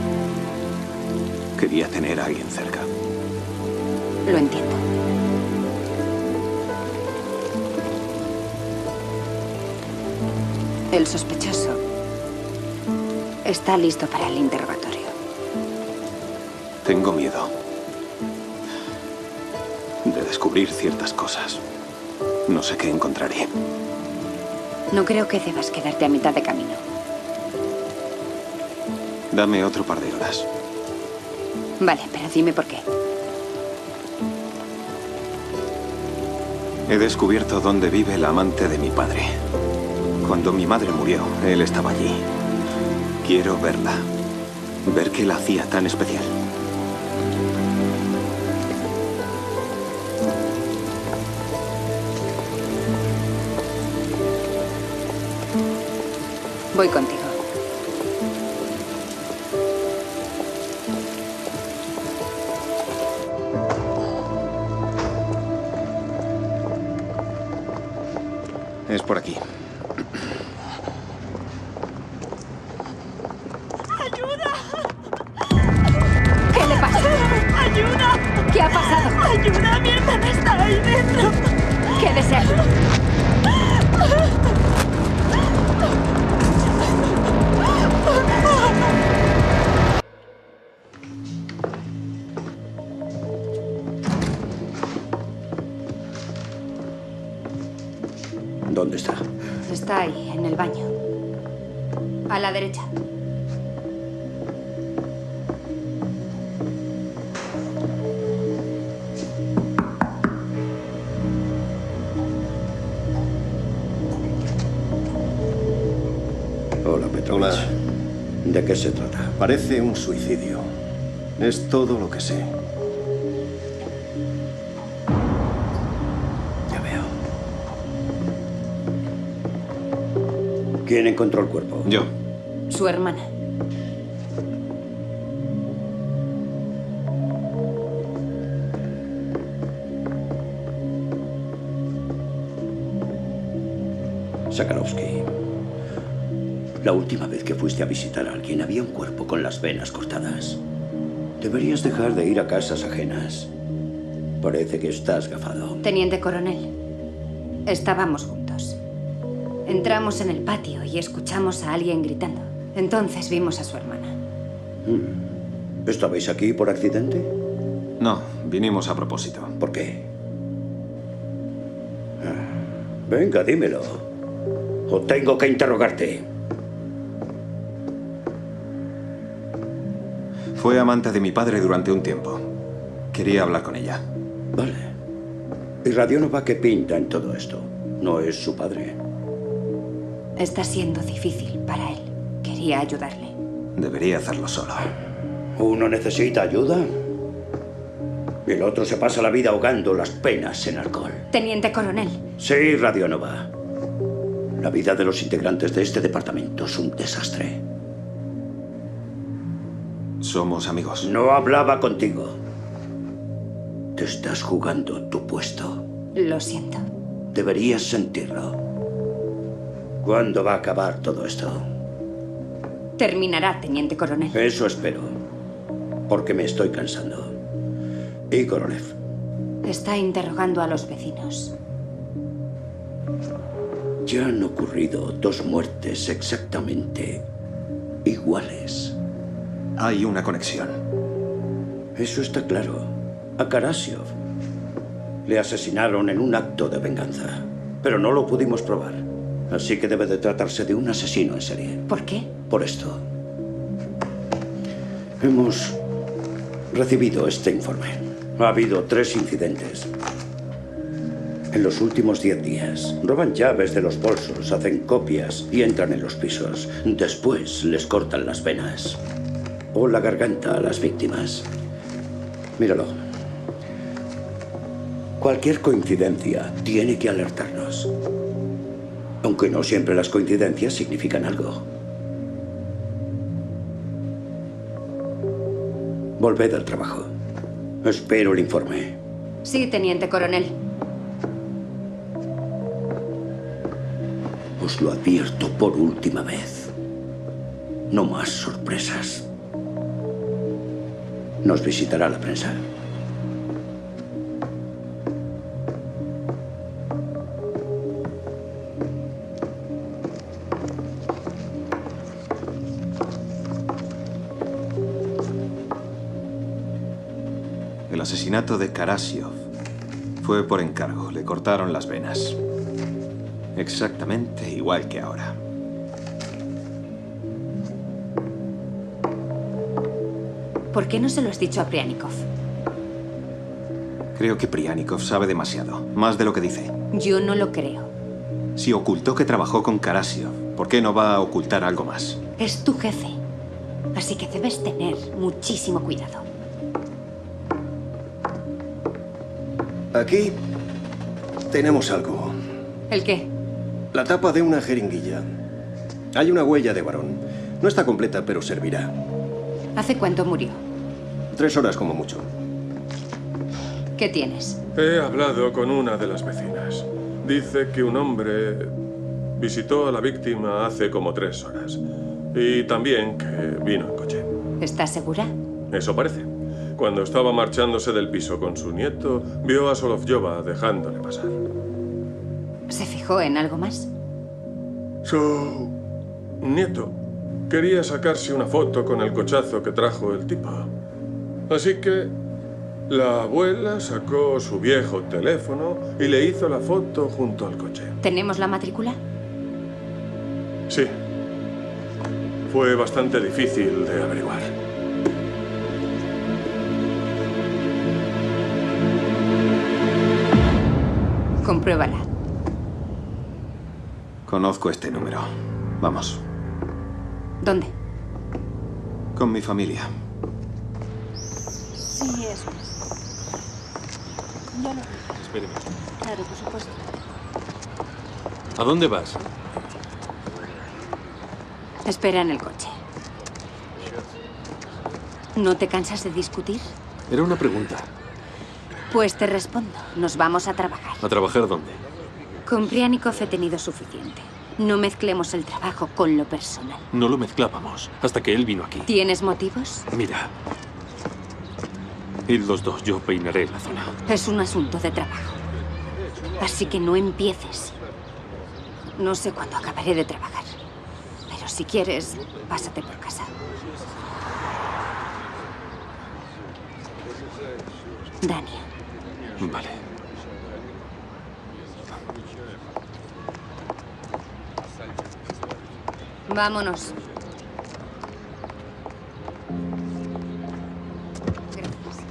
I: Quería tener a alguien cerca.
D: Lo entiendo. El sospechoso está listo para el interrogatorio.
I: Tengo miedo de descubrir ciertas cosas. No sé qué encontraré.
D: No creo que debas quedarte a mitad de camino.
I: Dame otro par de horas.
D: Vale, pero dime por qué.
I: He descubierto dónde vive la amante de mi padre. Cuando mi madre murió, él estaba allí. Quiero verla. Ver qué la hacía tan especial.
D: Voy contigo.
I: Es por aquí.
N: ¡Ayuda!
D: ¿Qué le pasa?
N: ¡Ayuda!
D: ¿Qué ha pasado?
N: ¡Ayuda! ¡Mi hermana está ahí dentro!
D: ¿Qué desea?
B: ¿Dónde está?
D: Está ahí, en el baño. A la derecha.
B: Hola, Petrovich.
L: Hola.
B: ¿De qué se trata?
L: Parece un suicidio. Es todo lo que sé.
B: Ya veo. ¿Quién encontró el cuerpo?
I: Yo.
D: Su hermana.
B: Sakarovsky. La última vez que fuiste a visitar a alguien había un cuerpo con las venas cortadas. Deberías dejar de ir a casas ajenas. Parece que estás gafado.
D: Teniente coronel, estábamos juntos. Entramos en el patio y escuchamos a alguien gritando. Entonces vimos a su hermana.
B: ¿Estabais aquí por accidente?
I: No, vinimos a propósito.
B: ¿Por qué? Venga, dímelo. O tengo que interrogarte.
I: Fue amante de mi padre durante un tiempo. Quería hablar con ella.
B: Vale. ¿Y Radionova qué pinta en todo esto? ¿No es su padre?
D: Está siendo difícil para él. Quería ayudarle.
I: Debería hacerlo solo.
B: Uno necesita ayuda. Y el otro se pasa la vida ahogando las penas en alcohol.
D: Teniente coronel.
B: Sí, Radionova. La vida de los integrantes de este departamento es un desastre.
I: Somos amigos.
B: No hablaba contigo. Te estás jugando tu puesto.
D: Lo siento.
B: Deberías sentirlo. ¿Cuándo va a acabar todo esto?
D: Terminará, teniente coronel.
B: Eso espero. Porque me estoy cansando. Y Korolev.
D: Está interrogando a los vecinos.
B: Ya han ocurrido dos muertes exactamente iguales.
I: Hay una conexión.
B: Eso está claro. A Karasiov le asesinaron en un acto de venganza, pero no lo pudimos probar. Así que debe de tratarse de un asesino en serie.
D: ¿Por qué?
B: Por esto. Hemos recibido este informe. Ha habido tres incidentes. En los últimos diez días, roban llaves de los bolsos, hacen copias y entran en los pisos. Después les cortan las venas o la garganta a las víctimas. Míralo. Cualquier coincidencia tiene que alertarnos. Aunque no siempre las coincidencias significan algo. Volved al trabajo. Espero el informe.
D: Sí, teniente coronel.
B: Os lo advierto por última vez. No más sorpresas. Nos visitará la prensa.
I: El asesinato de Karasiov fue por encargo. Le cortaron las venas. Exactamente igual que ahora.
D: ¿Por qué no se lo has dicho a Prianikov?
I: Creo que Prianikov sabe demasiado, más de lo que dice.
D: Yo no lo creo.
I: Si ocultó que trabajó con Karasiov, ¿por qué no va a ocultar algo más?
D: Es tu jefe, así que debes tener muchísimo cuidado.
L: Aquí tenemos algo.
D: ¿El qué?
L: La tapa de una jeringuilla. Hay una huella de varón. No está completa, pero servirá.
D: ¿Hace cuánto murió?
L: Tres horas como mucho.
D: ¿Qué tienes?
H: He hablado con una de las vecinas. Dice que un hombre visitó a la víctima hace como tres horas. Y también que vino en coche.
D: ¿Estás segura?
H: Eso parece. Cuando estaba marchándose del piso con su nieto, vio a Solovyova dejándole pasar.
D: ¿Se fijó en algo más?
H: Su nieto quería sacarse una foto con el cochazo que trajo el tipo. Así que la abuela sacó su viejo teléfono y le hizo la foto junto al coche.
D: ¿Tenemos la matrícula?
H: Sí. Fue bastante difícil de averiguar.
D: Compruébala.
I: Conozco este número. Vamos.
D: ¿Dónde?
I: Con mi familia.
N: Sí, eso es. Ya lo...
C: Espéreme.
N: Claro, por supuesto.
C: ¿A dónde vas?
D: Espera en el coche. ¿No te cansas de discutir?
C: Era una pregunta.
D: Pues te respondo. Nos vamos a trabajar.
C: ¿A trabajar dónde?
D: Con Prianikov he tenido suficiente. No mezclemos el trabajo con lo personal.
C: No lo mezclábamos hasta que él vino aquí.
D: ¿Tienes motivos?
C: Mira. Id los dos, yo peinaré la zona.
D: Es un asunto de trabajo. Así que no empieces. No sé cuándo acabaré de trabajar. Pero si quieres, pásate por casa. Dania.
C: Vale.
D: Vámonos. Gracias.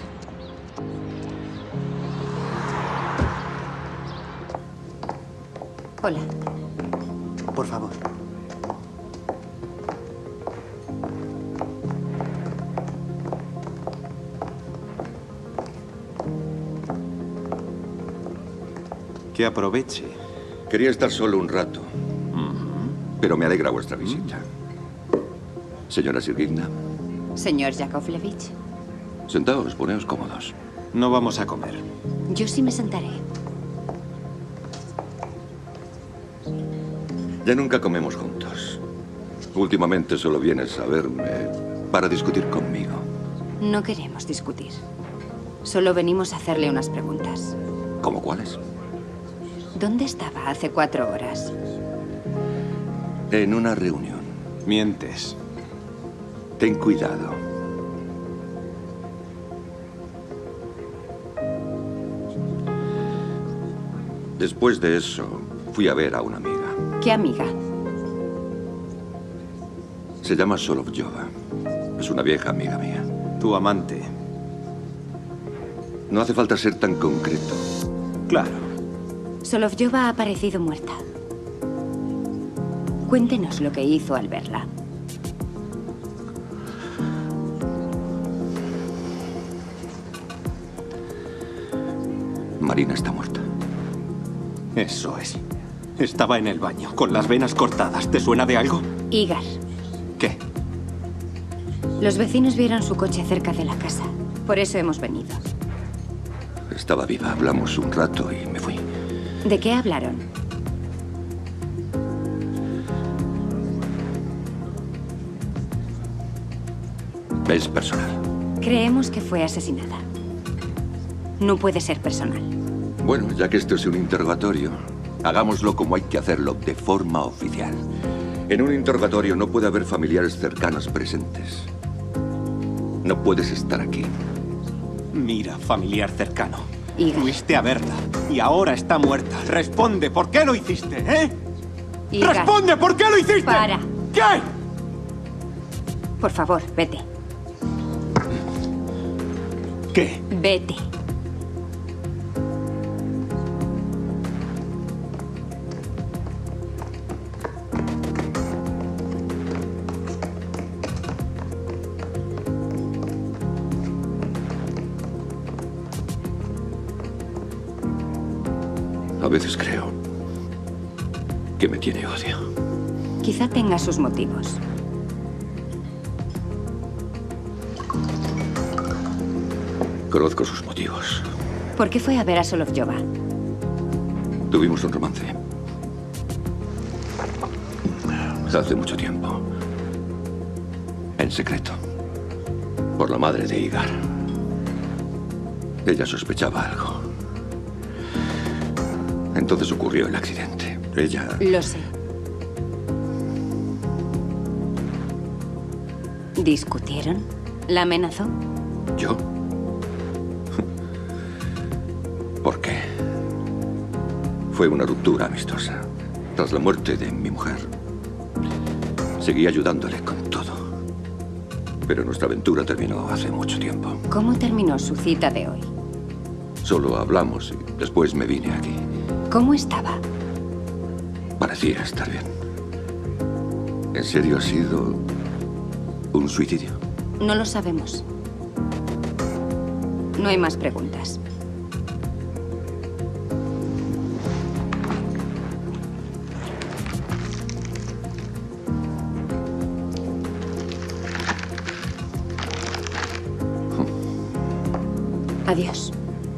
D: Hola.
M: Por favor.
I: Que aproveche.
E: Quería estar solo un rato. Pero me alegra vuestra visita. Señora Sergeyevna.
D: Señor Yakovlevich.
E: Sentaos, poneos cómodos.
I: No vamos a comer.
D: Yo sí me sentaré.
E: Ya nunca comemos juntos. Últimamente solo vienes a verme para discutir conmigo.
D: No queremos discutir. Solo venimos a hacerle unas preguntas.
E: ¿Cómo cuáles?
D: ¿Dónde estaba hace cuatro horas?
E: En una reunión.
I: Mientes.
E: Ten cuidado. Después de eso, fui a ver a una amiga.
D: ¿Qué amiga?
E: Se llama Solovyova. Es una vieja amiga mía.
I: Tu amante.
E: No hace falta ser tan concreto.
I: Claro.
D: Solovyova ha aparecido muerta. Cuéntenos lo que hizo al verla.
E: Marina está muerta.
I: Eso es. Estaba en el baño, con las venas cortadas. ¿Te suena de algo?
D: Igar.
I: ¿Qué?
D: Los vecinos vieron su coche cerca de la casa. Por eso hemos venido.
E: Estaba viva. Hablamos un rato y me fui.
D: ¿De qué hablaron?
E: Es personal.
D: Creemos que fue asesinada. No puede ser personal.
E: Bueno, ya que esto es un interrogatorio, hagámoslo como hay que hacerlo, de forma oficial. En un interrogatorio no puede haber familiares cercanos presentes. No puedes estar aquí.
I: Mira, familiar cercano.
D: Igar.
I: Fuiste a verla y ahora está muerta. Responde, ¿por qué lo hiciste, eh?
D: Igar.
I: ¡Responde, ¿por qué lo hiciste!
D: Para.
I: ¿Qué?
D: Por favor, vete.
G: ¿Qué?
D: Vete.
E: A veces creo que me tiene odio.
D: Quizá tenga sus motivos.
E: Conozco sus motivos.
D: ¿Por qué fue a ver a Solovyova?
E: Tuvimos un romance. Hace mucho tiempo. En secreto. Por la madre de Igar. Ella sospechaba algo. Entonces ocurrió el accidente. Ella...
D: Lo sé. ¿Discutieron? ¿La amenazó?
E: ¿Yo? ¿Por qué? Fue una ruptura amistosa. Tras la muerte de mi mujer, seguí ayudándole con todo. Pero nuestra aventura terminó hace mucho tiempo.
D: ¿Cómo terminó su cita de hoy?
E: Solo hablamos y después me vine aquí.
D: ¿Cómo estaba?
E: Parecía estar bien. ¿En serio ha sido un suicidio?
D: No lo sabemos. No hay más preguntas. Adiós.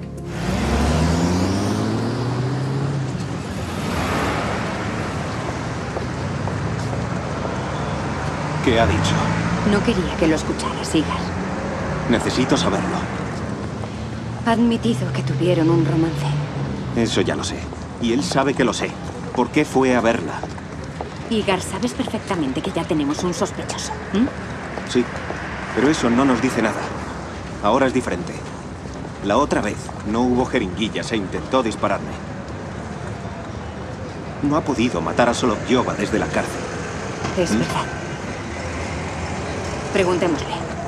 G: ¿Qué ha dicho?
D: No quería que lo escucharas, Igar.
G: Necesito saberlo.
D: Ha admitido que tuvieron un romance.
G: Eso ya lo sé. Y él sabe que lo sé. ¿Por qué fue a verla?
D: Igar, sabes perfectamente que ya tenemos un sospechoso. ¿Mm?
G: Sí, pero eso no nos dice nada. Ahora es diferente. La otra vez no hubo jeringuillas e intentó dispararme. No ha podido matar a Solovyova desde la cárcel.
D: Es
G: ¿Mm?
D: verdad. Preguntémosle.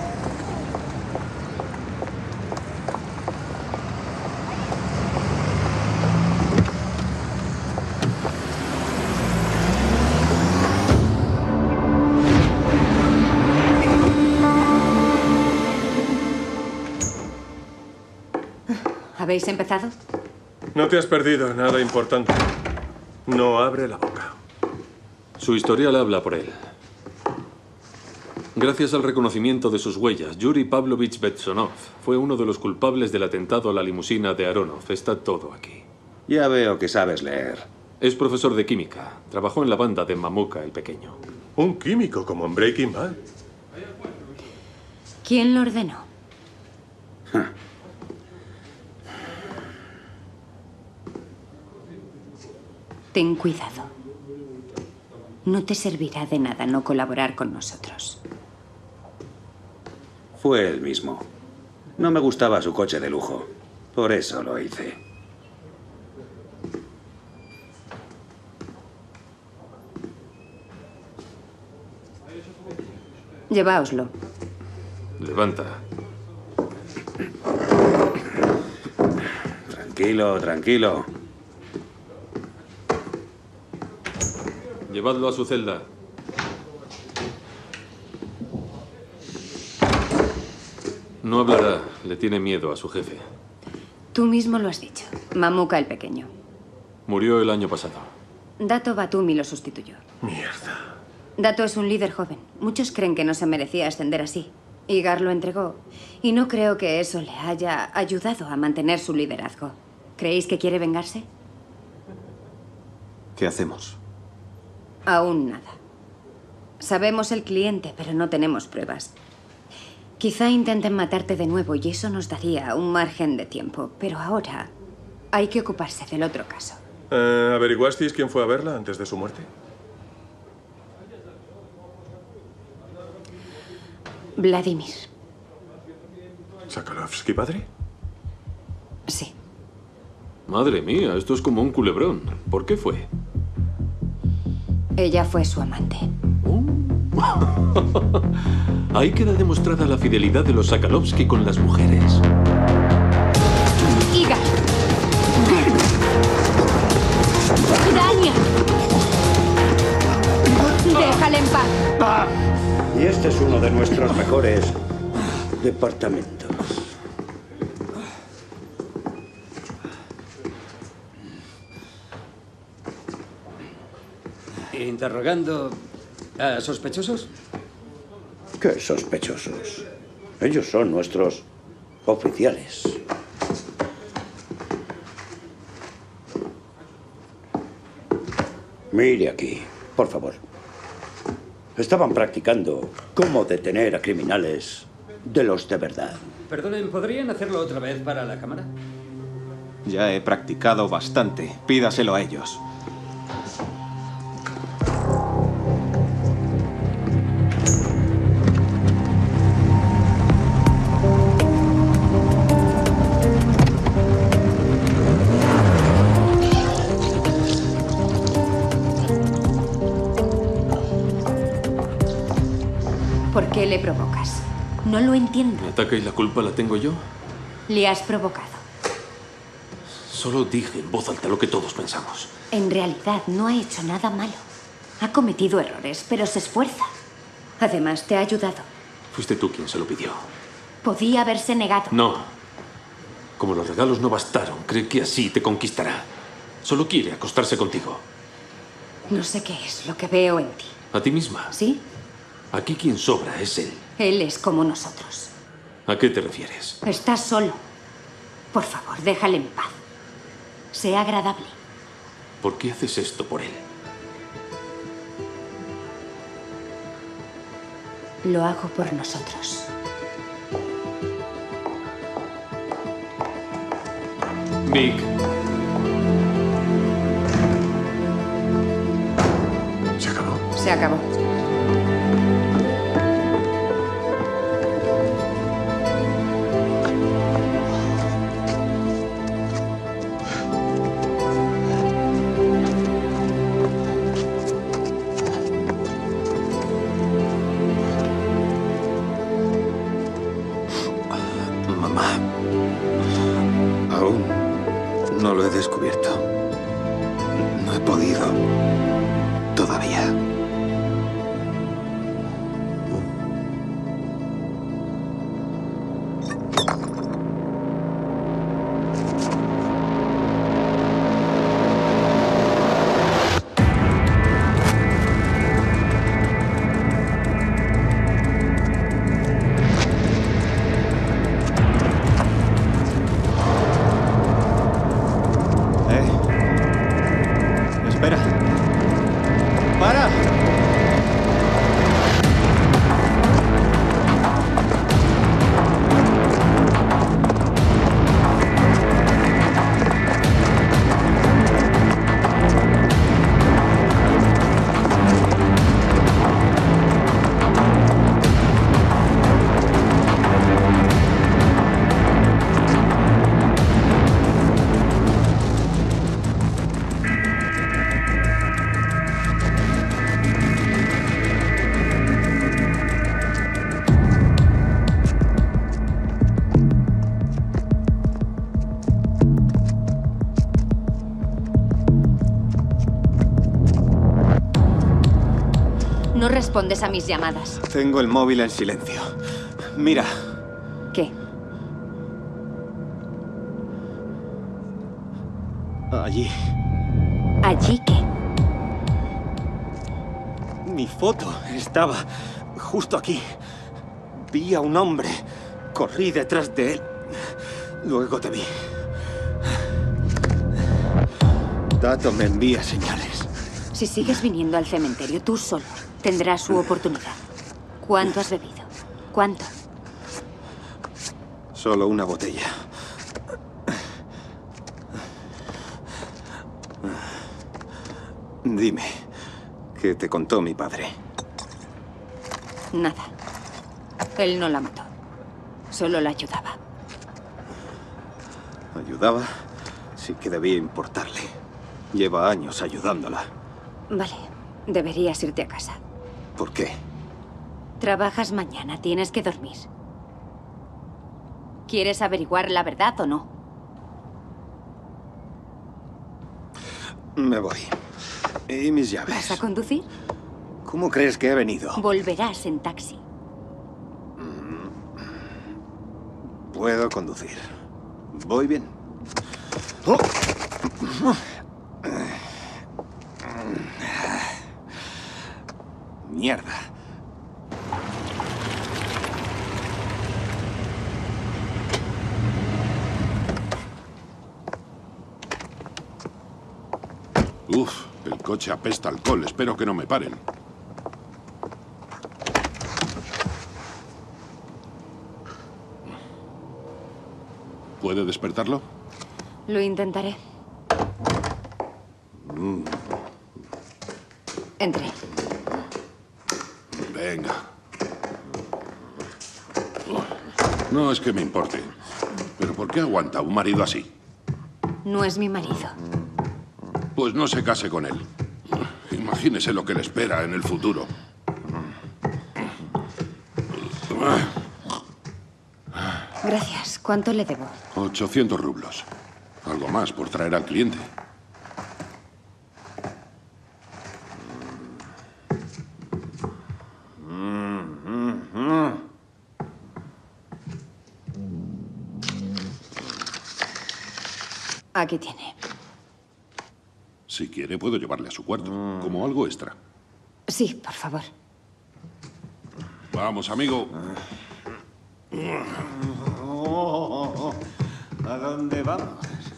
D: ¿Habéis empezado?
H: No te has perdido nada importante. No abre la boca.
C: Su historial habla por él. Gracias al reconocimiento de sus huellas, Yuri Pavlovich Betsonov fue uno de los culpables del atentado a la limusina de Aronov. Está todo aquí.
O: Ya veo que sabes leer.
C: Es profesor de química. Trabajó en la banda de Mamuka el Pequeño.
H: Un químico como en Breaking Bad.
D: ¿Quién lo ordenó? Ten cuidado. No te servirá de nada no colaborar con nosotros.
O: Fue él mismo. No me gustaba su coche de lujo. Por eso lo hice.
D: Lleváoslo.
C: Levanta.
O: Tranquilo, tranquilo.
C: Llevadlo a su celda. No hablará. Le tiene miedo a su jefe.
D: Tú mismo lo has dicho. Mamuka el Pequeño.
C: Murió el año pasado.
D: Dato Batumi lo sustituyó.
H: Mierda.
D: Dato es un líder joven. Muchos creen que no se merecía ascender así. Igar lo entregó. Y no creo que eso le haya ayudado a mantener su liderazgo. ¿Creéis que quiere vengarse?
G: ¿Qué hacemos?
D: Aún nada. Sabemos el cliente, pero no tenemos pruebas. Quizá intenten matarte de nuevo y eso nos daría un margen de tiempo. Pero ahora hay que ocuparse del otro caso.
H: Eh, ¿Averiguasteis quién fue a verla antes de su muerte?
D: Vladimir.
H: ¿Sakalovsky padre?
D: Sí.
C: Madre mía, esto es como un culebrón. ¿Por qué fue?
D: Ella fue su amante.
C: Ahí queda demostrada la fidelidad de los Sakalovsky con las mujeres.
D: Déjale en paz.
B: Ah, y este es uno de nuestros mejores departamentos.
J: ¿Interrogando a sospechosos?
B: ¿Qué sospechosos? Ellos son nuestros oficiales. Mire aquí, por favor. Estaban practicando cómo detener a criminales de los de verdad.
J: Perdonen, ¿podrían hacerlo otra vez para la cámara?
I: Ya he practicado bastante. Pídaselo a ellos.
D: ¿Por qué le provocas? No lo entiendo.
C: ¿El ataque y la culpa la tengo yo?
D: Le has provocado.
C: Solo dije en voz alta lo que todos pensamos.
D: En realidad no ha hecho nada malo. Ha cometido errores, pero se esfuerza. Además, te ha ayudado.
C: Fuiste tú quien se lo pidió.
D: Podía haberse negado.
C: No. Como los regalos no bastaron, cree que así te conquistará. Solo quiere acostarse contigo.
D: No sé qué es lo que veo en ti.
C: ¿A ti misma?
D: ¿Sí?
C: Aquí quien sobra es él.
D: Él es como nosotros.
C: ¿A qué te refieres?
D: Estás solo. Por favor, déjale en paz. Sé agradable.
C: ¿Por qué haces esto por él?
D: Lo hago por nosotros.
C: Mick.
A: Se acabó.
D: Se acabó.
I: Mamá. Aún no lo he descubierto. No he podido. Todavía. Espera. ¡Para!
D: No respondes a mis llamadas.
I: Tengo el móvil en silencio. Mira.
D: ¿Qué?
I: Allí.
D: ¿Allí qué?
I: Mi foto estaba justo aquí. Vi a un hombre. Corrí detrás de él. Luego te vi. Tato me envía señales.
D: Si sigues viniendo al cementerio tú solo, tendrás su oportunidad. ¿Cuánto has bebido? ¿Cuánto?
I: Solo una botella. Dime, ¿qué te contó mi padre?
D: Nada. Él no la mató. Solo la ayudaba.
I: ¿Ayudaba? Sí que debía importarle. Lleva años ayudándola.
D: Vale. Deberías irte a casa.
I: ¿Por qué?
D: Trabajas mañana. Tienes que dormir. ¿Quieres averiguar la verdad o no?
I: Me voy. ¿Y mis llaves?
D: ¿Vas a conducir?
M: ¿Cómo crees que he venido?
D: Volverás en taxi.
M: Puedo conducir. Voy bien. Oh. Mierda.
P: Uf, el coche apesta alcohol. Espero que no me paren. ¿Puede despertarlo?
D: Lo intentaré.
P: Mm,
D: Entre.
P: venga. No es que me importe. Pero ¿por qué aguanta un marido así?
D: No es mi marido.
P: Pues no se case con él. Imagínese lo que le espera en el futuro.
D: Gracias. ¿Cuánto le debo?
P: ochocientos rublos. Algo más por traer al cliente.
D: Aquí tiene.
P: Si quiere, puedo llevarle a su cuarto, como algo extra.
D: Sí, por favor.
P: Vamos, amigo.
M: ¿A dónde vamos?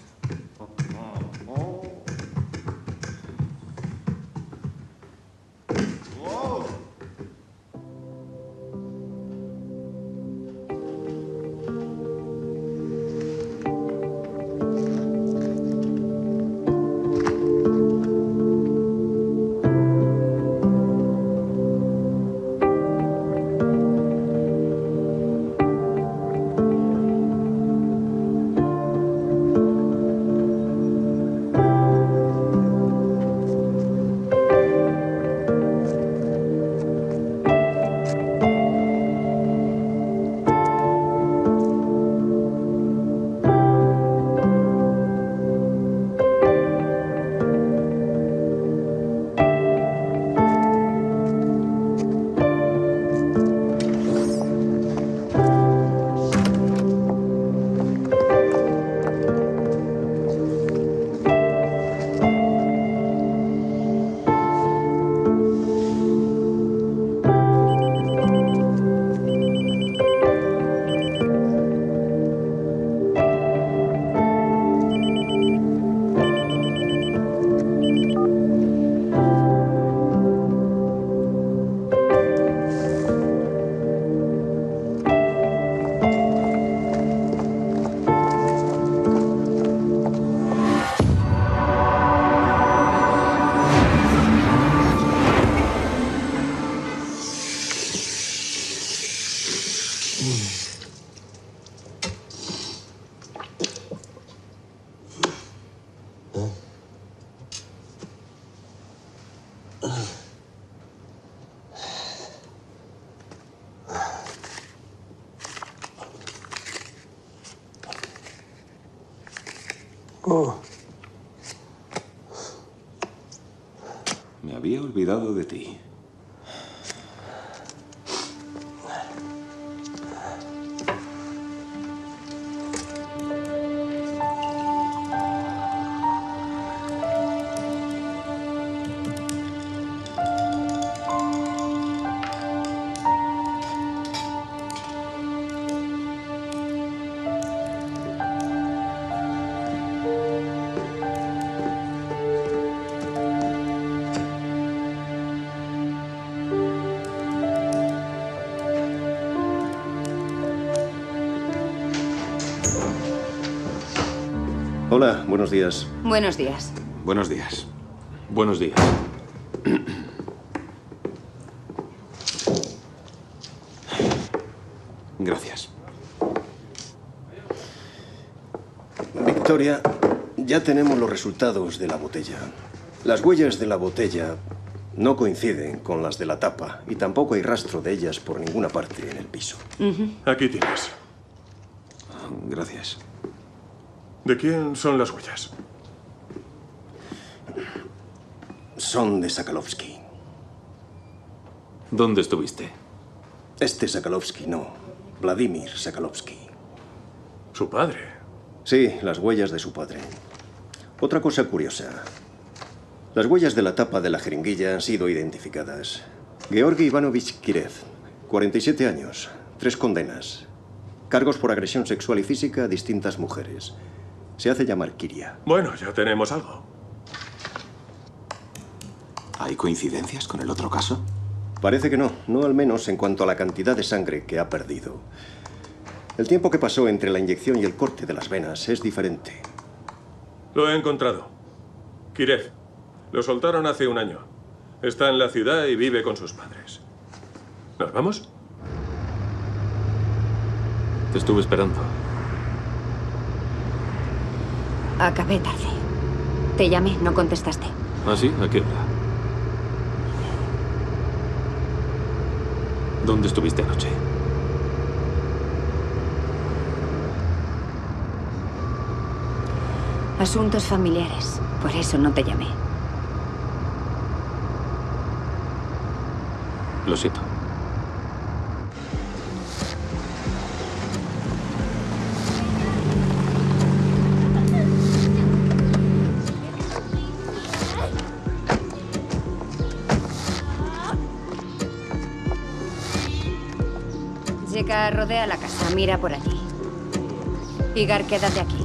I: Oh. Me había olvidado de ti.
L: Hola, buenos días.
D: Buenos días.
I: Buenos días.
C: Buenos días.
I: Gracias.
L: Victoria, ya tenemos los resultados de la botella. Las huellas de la botella no coinciden con las de la tapa y tampoco hay rastro de ellas por ninguna parte en el piso.
D: Uh-huh.
H: Aquí tienes.
I: Gracias.
H: ¿De quién son las huellas?
L: Son de Sakalovsky.
C: ¿Dónde estuviste?
L: Este Sakalovsky, no. Vladimir Sakalovsky.
H: ¿Su padre?
L: Sí, las huellas de su padre. Otra cosa curiosa. Las huellas de la tapa de la jeringuilla han sido identificadas. Georgi Ivanovich Kirev, cuarenta y siete años, tres condenas. Cargos por agresión sexual y física a distintas mujeres. Se hace llamar Kiria.
H: Bueno, ya tenemos algo.
Q: ¿Hay coincidencias con el otro caso?
L: Parece que no, no al menos en cuanto a la cantidad de sangre que ha perdido. El tiempo que pasó entre la inyección y el corte de las venas es diferente.
H: Lo he encontrado. Kirev. Lo soltaron hace un año. Está en la ciudad y vive con sus padres. ¿Nos vamos?
C: Te estuve esperando.
D: Acabé tarde. Te llamé, no contestaste.
C: ¿Ah, sí? ¿A qué hora? ¿Dónde estuviste anoche?
D: Asuntos familiares. Por eso no te llamé.
C: Lo siento.
D: Chica, rodea la casa. Mira por allí. Igar, quédate aquí.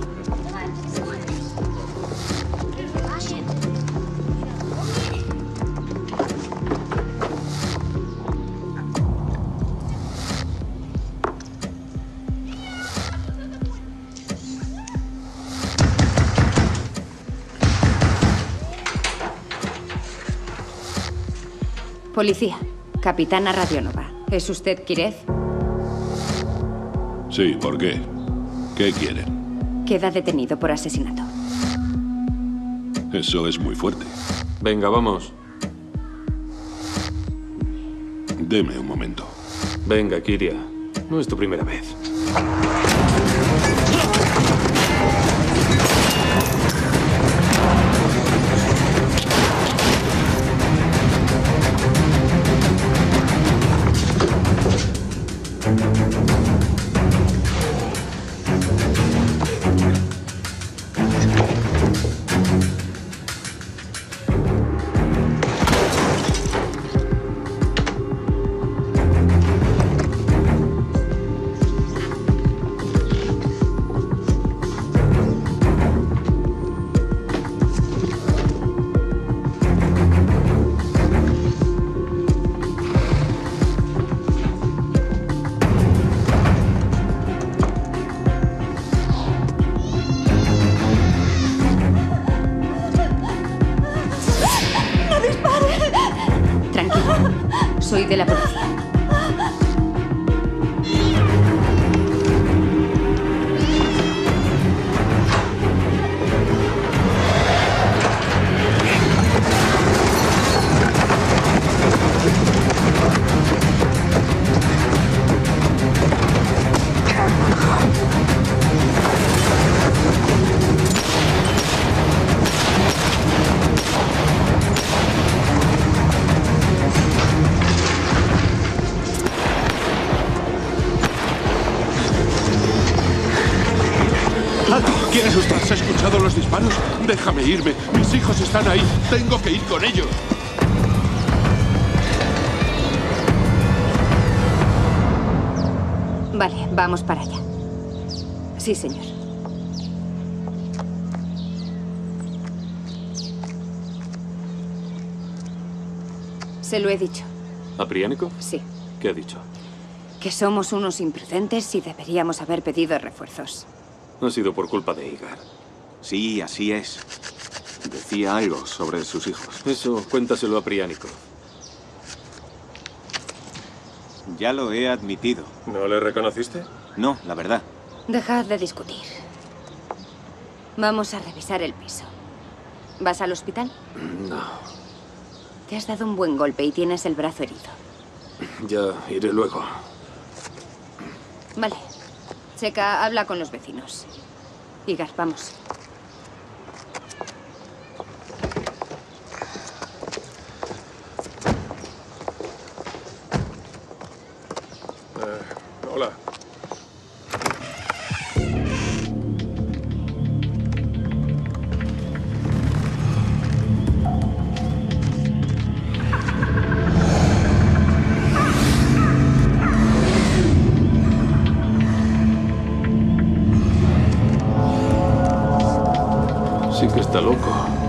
D: Policía. Capitana Radionova. ¿Es usted Kirev?
P: Sí, ¿por qué? ¿Qué quieren?
D: Queda detenido por asesinato.
P: Eso es muy fuerte.
C: Venga, vamos.
P: Deme un momento.
C: Venga, Kiria. No es tu primera vez. Soy de la policía.
P: ¿Quién es usted? ¿Has escuchado los disparos? Déjame irme. Mis hijos están ahí. Tengo que ir con ellos.
D: Vale, vamos para allá. Sí, señor. Se lo he dicho.
C: ¿A Prianikov?
D: Sí.
C: ¿Qué ha dicho?
D: Que somos unos imprudentes y deberíamos haber pedido refuerzos.
C: Ha sido por culpa de Igar.
Q: Sí, así es. Decía algo sobre sus hijos.
C: Eso, cuéntaselo a Prianikov.
Q: Ya lo he admitido.
H: ¿No le reconociste?
Q: No, la verdad.
D: Dejad de discutir. Vamos a revisar el piso. ¿Vas al hospital?
C: No.
D: Te has dado un buen golpe y tienes el brazo herido.
C: Ya iré luego.
D: Vale. Checa, habla con los vecinos. Igar, vamos.
H: Hola.
C: Sí que está loco.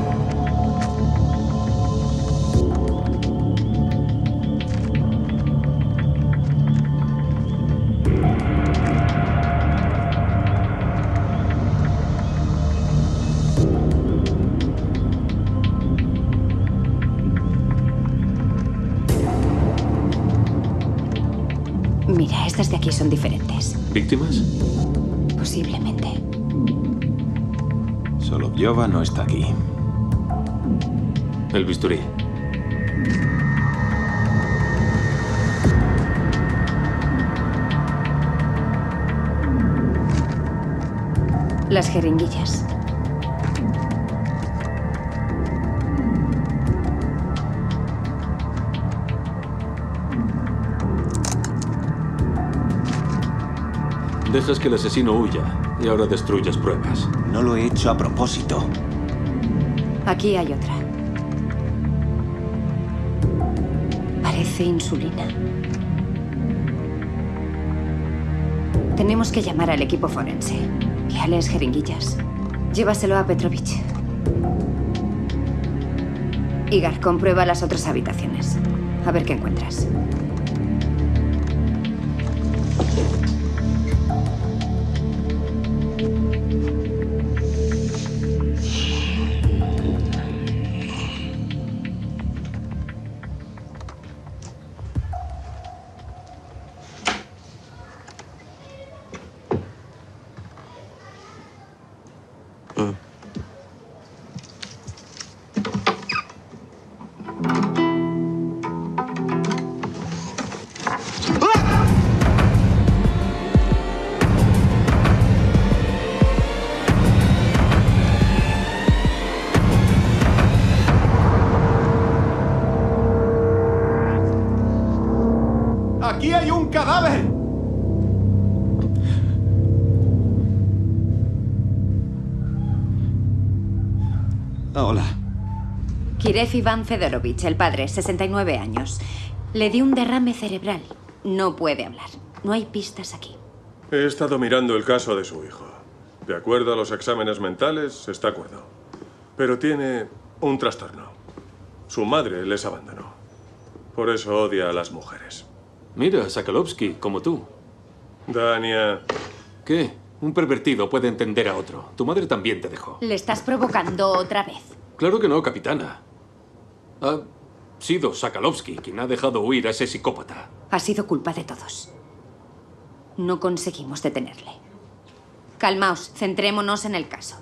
D: Mira, estas de aquí son diferentes.
C: ¿Víctimas?
D: Posiblemente.
Q: Solovyova no está aquí.
C: El bisturí.
D: Las jeringuillas.
C: Dejas que el asesino huya y ahora destruyes pruebas.
Q: No lo he hecho a propósito.
D: Aquí hay otra. Parece insulina. Tenemos que llamar al equipo forense. Viales, jeringuillas. Llévaselo a Petrovich. Igar, comprueba las otras habitaciones. A ver qué encuentras.
M: ¡Aquí hay un cadáver!
G: Hola.
D: Kirev Iván Fedorovich, el padre, sesenta y nueve años. Le dio un derrame cerebral. No puede hablar. No hay pistas aquí.
H: He estado mirando el caso de su hijo. De acuerdo a los exámenes mentales, está acuerdo. Pero tiene un trastorno. Su madre les abandonó. Por eso odia a las mujeres.
C: Mira, Sakalovsky, como tú.
H: Dania.
C: ¿Qué? Un pervertido puede entender a otro. Tu madre también te dejó.
D: Le estás provocando otra vez.
C: Claro que no, capitana. Ha sido Sakalovsky quien ha dejado huir a ese psicópata.
D: Ha sido culpa de todos. No conseguimos detenerle. Calmaos, centrémonos en el caso.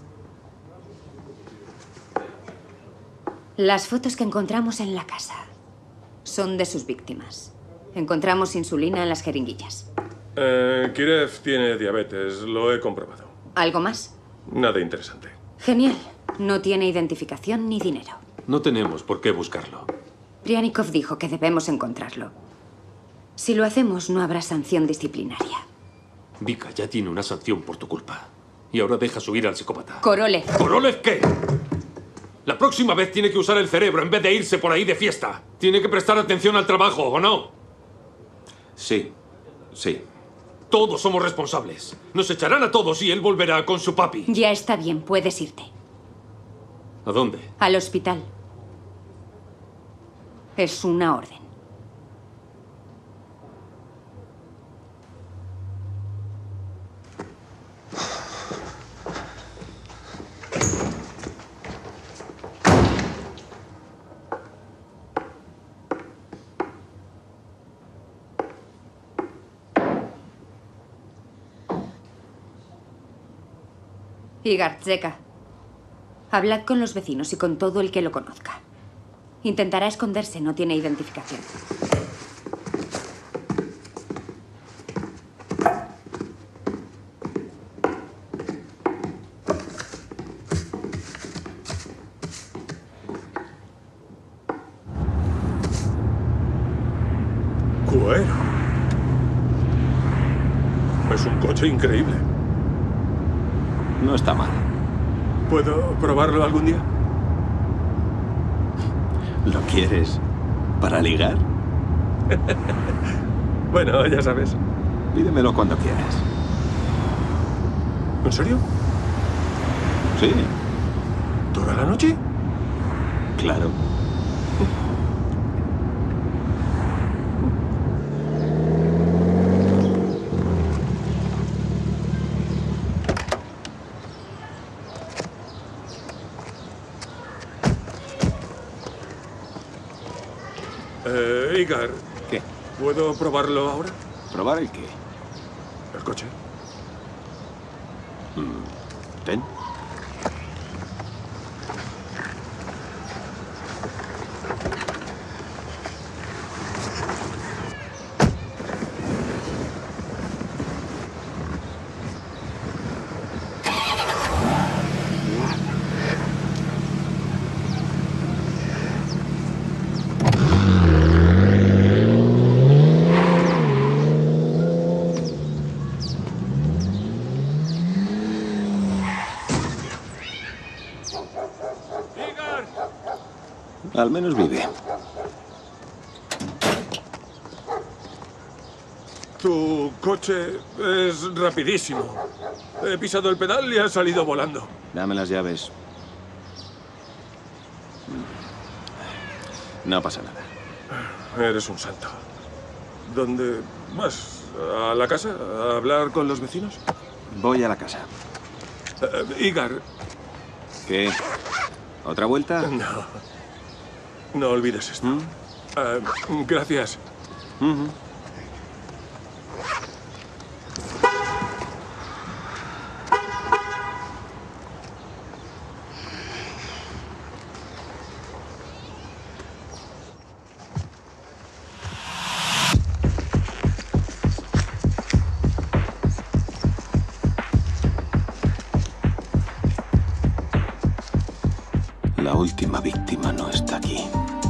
D: Las fotos que encontramos en la casa son de sus víctimas. Encontramos insulina en las jeringuillas.
H: Eh, Kirev tiene diabetes, lo he comprobado.
D: ¿Algo más?
H: Nada interesante.
D: Genial. No tiene identificación ni dinero.
C: No tenemos por qué buscarlo.
D: Prianikov dijo que debemos encontrarlo. Si lo hacemos, no habrá sanción disciplinaria.
C: Vika ya tiene una sanción por tu culpa. Y ahora deja subir al psicópata.
D: Korolev.
C: ¿Korolev qué? La próxima vez tiene que usar el cerebro en vez de irse por ahí de fiesta. Tiene que prestar atención al trabajo, ¿o no?
I: Sí, sí.
C: Todos somos responsables. Nos echarán a todos y él volverá con su papi.
D: Ya está bien, puedes irte.
C: ¿A dónde?
D: Al hospital. Es una orden. Igar, Zeka. Hablad con los vecinos y con todo el que lo conozca. Intentará esconderse, no tiene identificación.
H: Cuero. Es un coche increíble.
I: No está mal.
H: ¿Puedo probarlo algún día?
I: ¿Lo quieres para ligar?
H: Bueno, ya sabes.
I: Pídemelo cuando quieras.
H: ¿En serio?
I: Sí.
H: ¿Toda la noche?
I: Claro.
H: Eh, Igar.
I: ¿Qué?
H: ¿Puedo probarlo ahora?
I: ¿Probar el qué?
H: El coche.
I: Mm, ten. Al menos vive.
H: Tu coche es rapidísimo. He pisado el pedal y ha salido volando.
I: Dame las llaves. No pasa nada.
H: Eres un santo. ¿Dónde vas? ¿A la casa? ¿A hablar con los vecinos?
I: Voy a la casa.
H: Uh, Igar.
I: ¿Qué? ¿Otra vuelta?
H: No. No olvides esto.
I: ¿Mm?
H: Uh, gracias.
I: Uh-huh. La última víctima no está aquí.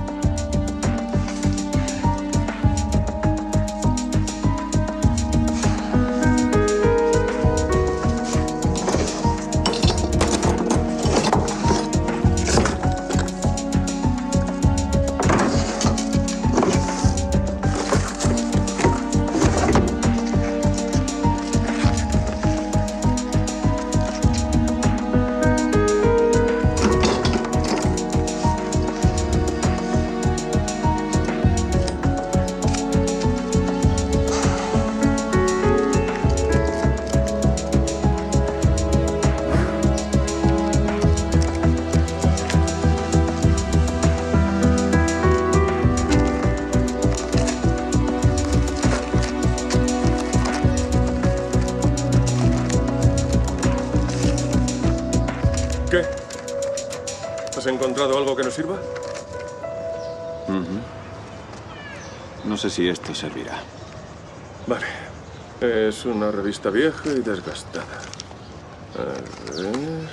H: ¿Qué? ¿Has encontrado algo que nos sirva?
I: Uh-huh. No sé si esto servirá.
H: Vale. Es una revista vieja y desgastada. A ver...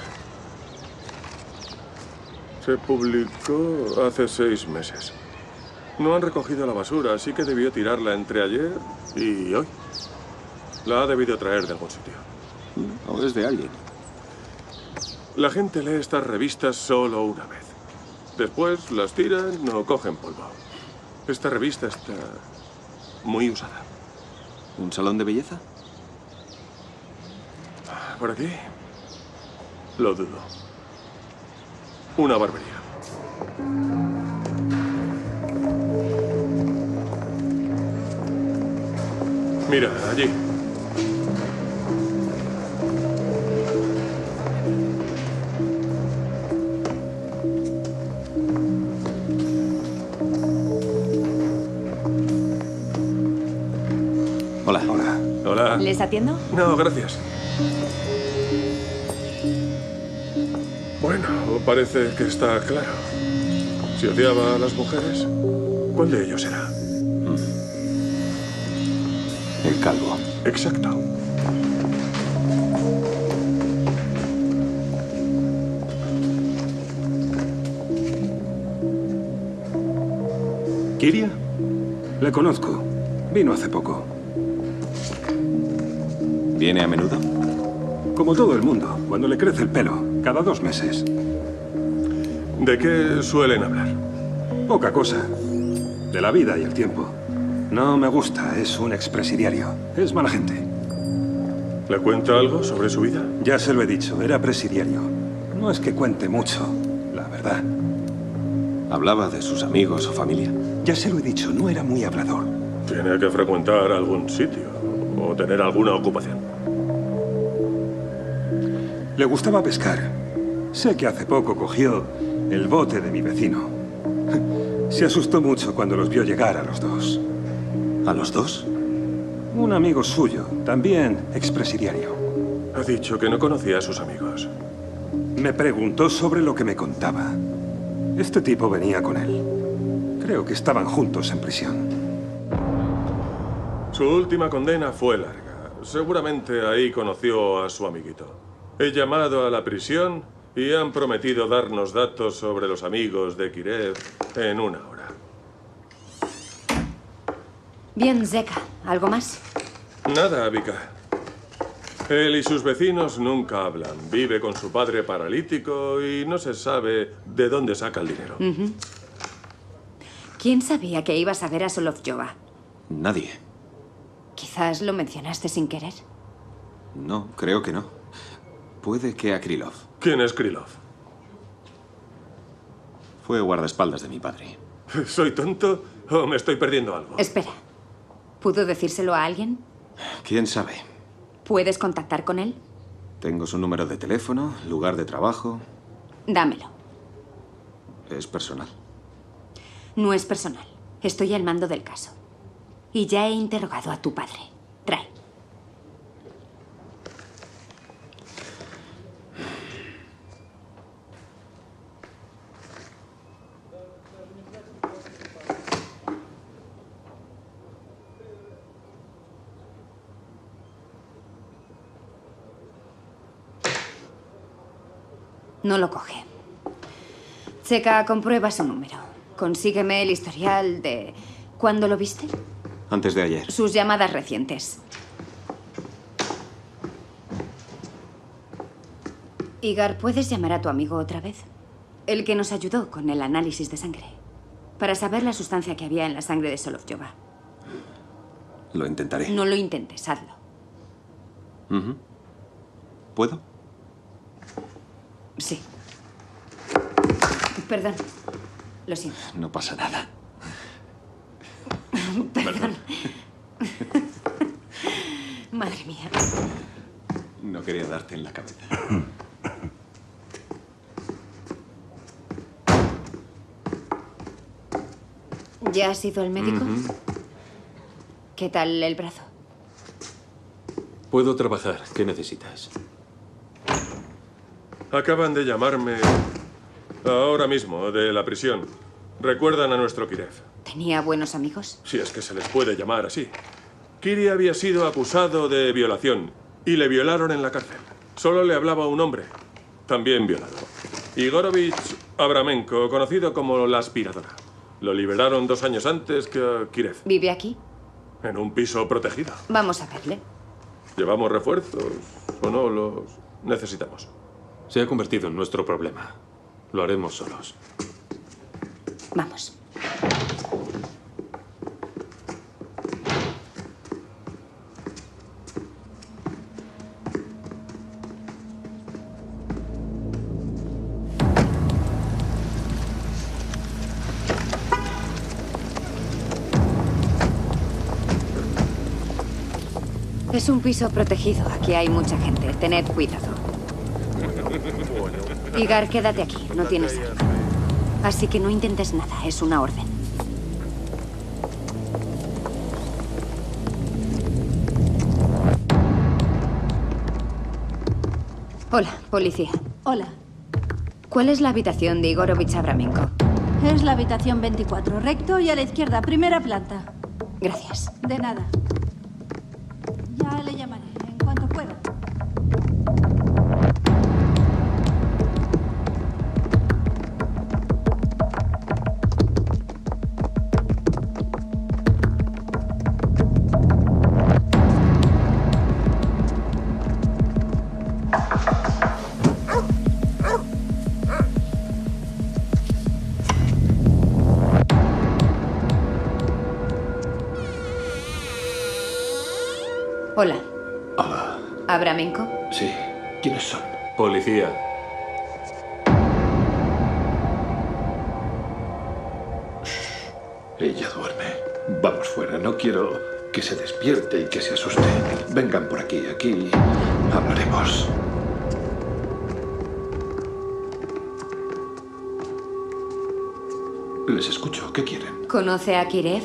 H: Se publicó hace seis meses. No han recogido la basura, así que debió tirarla entre ayer y hoy. La ha debido traer de algún sitio.
I: O es de alguien.
H: La gente lee estas revistas solo una vez. Después las tiran o cogen polvo. Esta revista está muy usada.
I: ¿Un salón de belleza?
H: ¿Por aquí? Lo dudo. Una barbería. Mira, allí.
I: Hola.
H: Hola. Hola.
D: ¿Les atiendo?
H: No, gracias. Bueno, parece que está claro. Si odiaba a las mujeres, ¿cuál de ellos era?
I: El calvo.
H: Exacto.
R: ¿Kiria? Le conozco. Vino hace poco.
Q: ¿Viene a menudo?
R: Como todo el mundo, cuando le crece el pelo, cada dos meses.
H: ¿De qué suelen hablar?
R: Poca cosa. De la vida y el tiempo. No me gusta, es un expresidiario. Es mala gente.
H: ¿Le cuenta algo sobre su vida?
R: Ya se lo he dicho, era presidiario. No es que cuente mucho, la verdad.
Q: ¿Hablaba de sus amigos o familia?
R: Ya se lo he dicho, no era muy hablador.
H: Tiene que frecuentar algún sitio o tener alguna ocupación.
R: Le gustaba pescar. Sé que hace poco cogió el bote de mi vecino. Se asustó mucho cuando los vio llegar a los dos.
Q: ¿A los dos?
R: Un amigo suyo, también expresidiario.
H: Ha dicho que no conocía a sus amigos.
R: Me preguntó sobre lo que me contaba. Este tipo venía con él. Creo que estaban juntos en prisión.
H: Su última condena fue larga. Seguramente ahí conoció a su amiguito. He llamado a la prisión y han prometido darnos datos sobre los amigos de Kirev en una hora.
D: Bien, Zeka. ¿Algo más?
H: Nada, Vika. Él y sus vecinos nunca hablan. Vive con su padre paralítico y no se sabe de dónde saca el dinero.
D: Uh-huh. ¿Quién sabía que ibas a ver a Solovjova?
Q: Nadie.
D: Quizás lo mencionaste sin querer.
Q: No, creo que no. Puede que a Krylov.
H: ¿Quién es Krylov?
Q: Fue guardaespaldas de mi padre.
H: ¿Soy tonto o me estoy perdiendo algo?
D: Espera. ¿Pudo decírselo a alguien?
Q: ¿Quién sabe?
D: ¿Puedes contactar con él?
Q: Tengo su número de teléfono, lugar de trabajo.
D: Dámelo.
Q: Es personal.
D: No es personal. Estoy al mando del caso. Y ya he interrogado a tu padre. Trae. No lo coge. Zeka, comprueba su número. Consígueme el historial de... ¿Cuándo lo viste?
Q: Antes de ayer.
D: Sus llamadas recientes. Igar, ¿puedes llamar a tu amigo otra vez? El que nos ayudó con el análisis de sangre. Para saber la sustancia que había en la sangre de Solovjova.
Q: Lo intentaré.
D: No lo intentes, hazlo.
Q: Uh-huh. ¿Puedo?
D: Sí. Perdón. Lo siento.
Q: No pasa nada.
D: Perdón. Madre mía.
Q: No quería darte en la cabeza.
D: ¿Ya has ido al médico?
C: Uh-huh.
D: ¿Qué tal el brazo?
C: Puedo trabajar. ¿Qué necesitas?
H: Acaban de llamarme ahora mismo de la prisión. Recuerdan a nuestro Kirev.
D: ¿Tenía buenos amigos?
H: Si es que se les puede llamar así. Kiri había sido acusado de violación y le violaron en la cárcel. Solo le hablaba un hombre, también violado. Igorovich Abramenko, conocido como la aspiradora. Lo liberaron dos años antes que a Kirev.
D: ¿Vive aquí?
H: En un piso protegido.
D: Vamos a verle.
H: ¿Llevamos refuerzos o no los necesitamos?
C: Se ha convertido en nuestro problema. Lo haremos solos.
D: Vamos. Es un piso protegido. Aquí hay mucha gente. Tened cuidado. Igar, quédate aquí. No tienes arma. Así que no intentes nada. Es una orden. Hola, policía.
N: Hola.
D: ¿Cuál es la habitación de Igorovich Abramenko?
N: Es la habitación veinticuatro, recto y a la izquierda, primera planta.
D: Gracias.
N: De nada. Ya le llamaré en cuanto pueda.
D: Hola.
S: Hola.
D: ¿Abramenko?
S: Sí. ¿Quiénes son?
C: Policía.
S: Ella duerme. Vamos fuera. No quiero que se despierte y que se asuste. Vengan por aquí. Aquí hablaremos. Les escucho. ¿Qué quieren?
D: ¿Conoce a Kirev?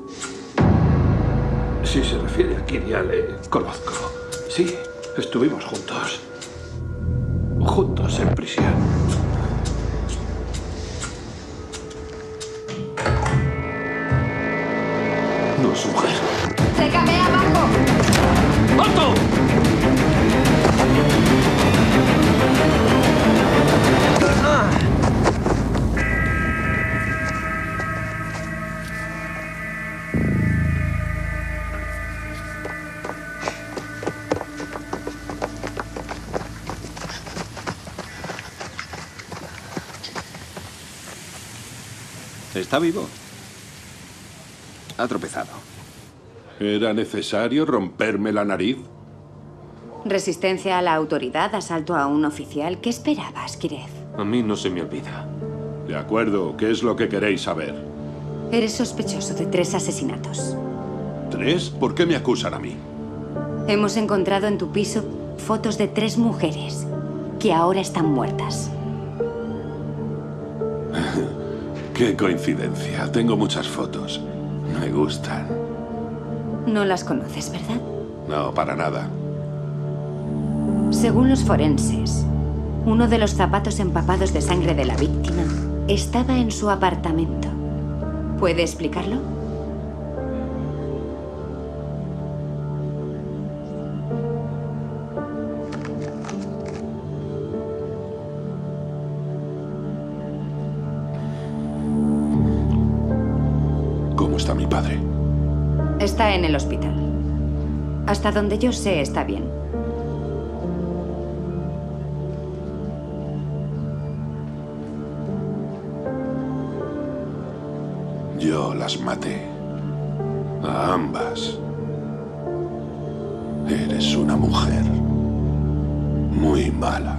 S: Si se refiere a Kiria, le conozco. Sí, estuvimos juntos. Juntos en prisión. No es mujer.
D: ¡Sécame abajo!
S: ¡Alto!
I: Está vivo. Ha tropezado.
P: ¿Era necesario romperme la nariz?
D: Resistencia a la autoridad, asalto a un oficial. ¿Qué esperabas, Kirev?
C: A mí no se me olvida.
P: De acuerdo. ¿Qué es lo que queréis saber?
D: Eres sospechoso de tres asesinatos.
P: ¿Tres? ¿Por qué me acusan a mí?
D: Hemos encontrado en tu piso fotos de tres mujeres que ahora están muertas.
P: Qué coincidencia. Tengo muchas fotos. Me gustan.
D: No las conoces, ¿verdad?
P: No, para nada.
D: Según los forenses, uno de los zapatos empapados de sangre de la víctima estaba en su apartamento. ¿Puede explicarlo?
P: ¿Cómo está mi padre?
D: Está en el hospital. Hasta donde yo sé, está bien.
P: Yo las maté. A ambas. Eres una mujer muy mala.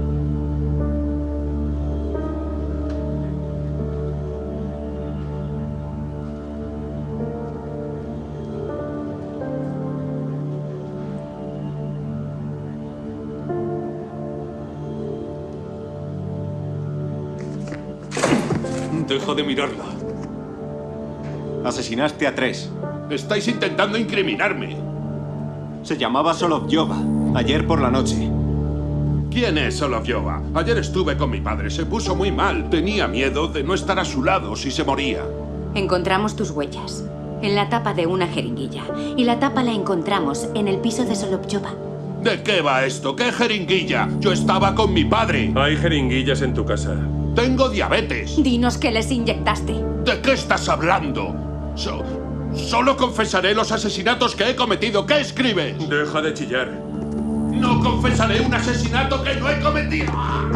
C: Deja de mirarla.
I: Asesinaste a tres.
P: Estáis intentando incriminarme.
I: Se llamaba Solovyova. Ayer por la noche.
P: ¿Quién es Solovyova? Ayer estuve con mi padre. Se puso muy mal. Tenía miedo de no estar a su lado si se moría.
D: Encontramos tus huellas en la tapa de una jeringuilla. Y la tapa la encontramos en el piso de Solovyova.
P: ¿De qué va esto? ¿Qué jeringuilla? Yo estaba con mi padre.
H: Hay jeringuillas en tu casa.
P: Tengo diabetes.
D: Dinos que les inyectaste.
P: ¿De qué estás hablando? So- solo confesaré los asesinatos que he cometido. ¿Qué escribes?
H: Deja de chillar.
P: No confesaré un asesinato que no he cometido.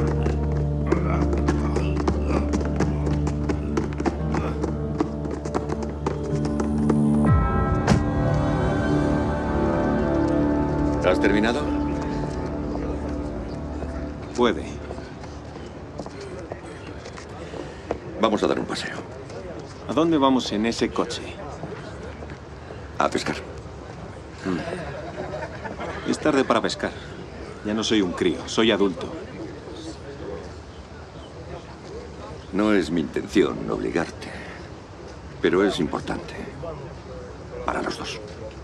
E: ¿Has terminado?
I: Puede.
E: Vamos a dar un paseo.
I: ¿A dónde vamos en ese coche?
E: A pescar.
I: Mm. Es tarde para pescar. Ya no soy un crío, soy adulto.
E: No es mi intención obligarte, pero es importante. Para los dos.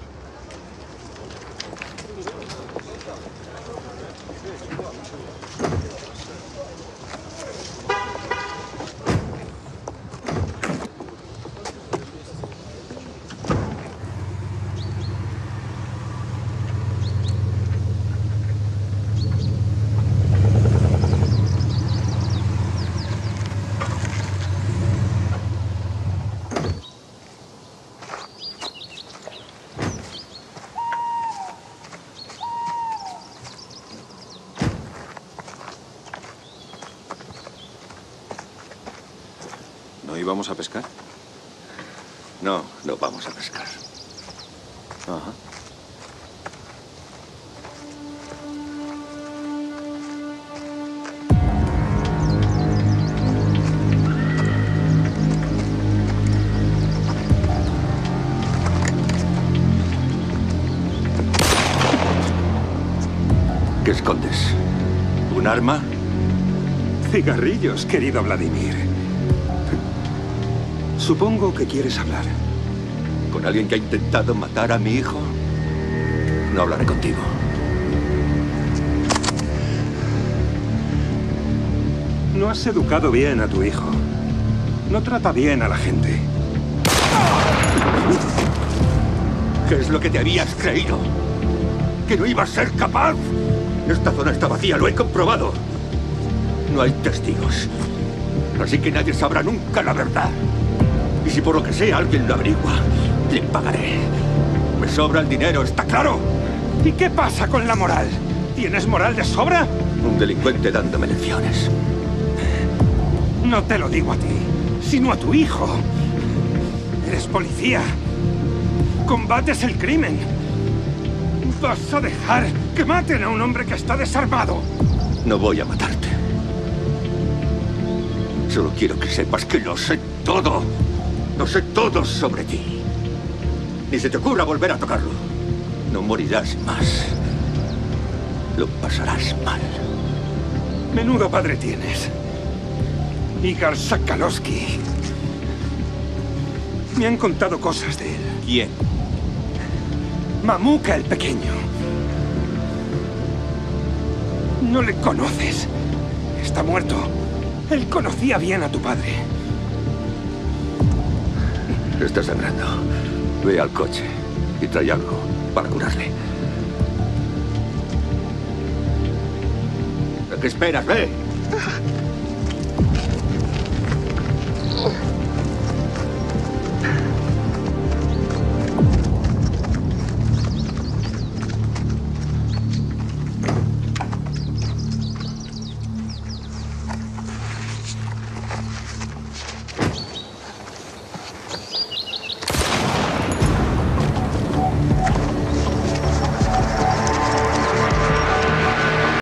I: ¿No íbamos a pescar?
E: No, no vamos a pescar.
I: Ajá.
E: ¿Qué escondes? ¿Un arma?
R: Cigarrillos, querido Vladimir. Supongo que quieres hablar.
E: ¿Con alguien que ha intentado matar a mi hijo? No hablaré contigo.
R: No has educado bien a tu hijo. No trata bien a la gente.
E: ¿Qué es lo que te habías creído? ¿Que no ibas a ser capaz? Esta zona está vacía, lo he comprobado. No hay testigos. Así que nadie sabrá nunca la verdad. Y si por lo que sea alguien lo averigua, le pagaré. Me sobra el dinero, ¿está claro?
R: ¿Y qué pasa con la moral? ¿Tienes moral de sobra?
E: Un delincuente dándome lecciones.
R: No te lo digo a ti, sino a tu hijo. Eres policía. Combates el crimen. ¿Vas a dejar que maten a un hombre que está desarmado?
E: No voy a matarte. Solo quiero que sepas que lo sé todo. Lo sé todo sobre ti. Ni se te ocurra volver a tocarlo. No morirás más. Lo pasarás mal.
R: Menudo padre tienes. Igor Sokolowski. Me han contado cosas de él.
E: ¿Quién?
R: Mamuka el pequeño. No le conoces. Está muerto. Él conocía bien a tu padre.
E: Está sangrando. Ve al coche y trae algo para curarle. ¿Qué esperas? Ve.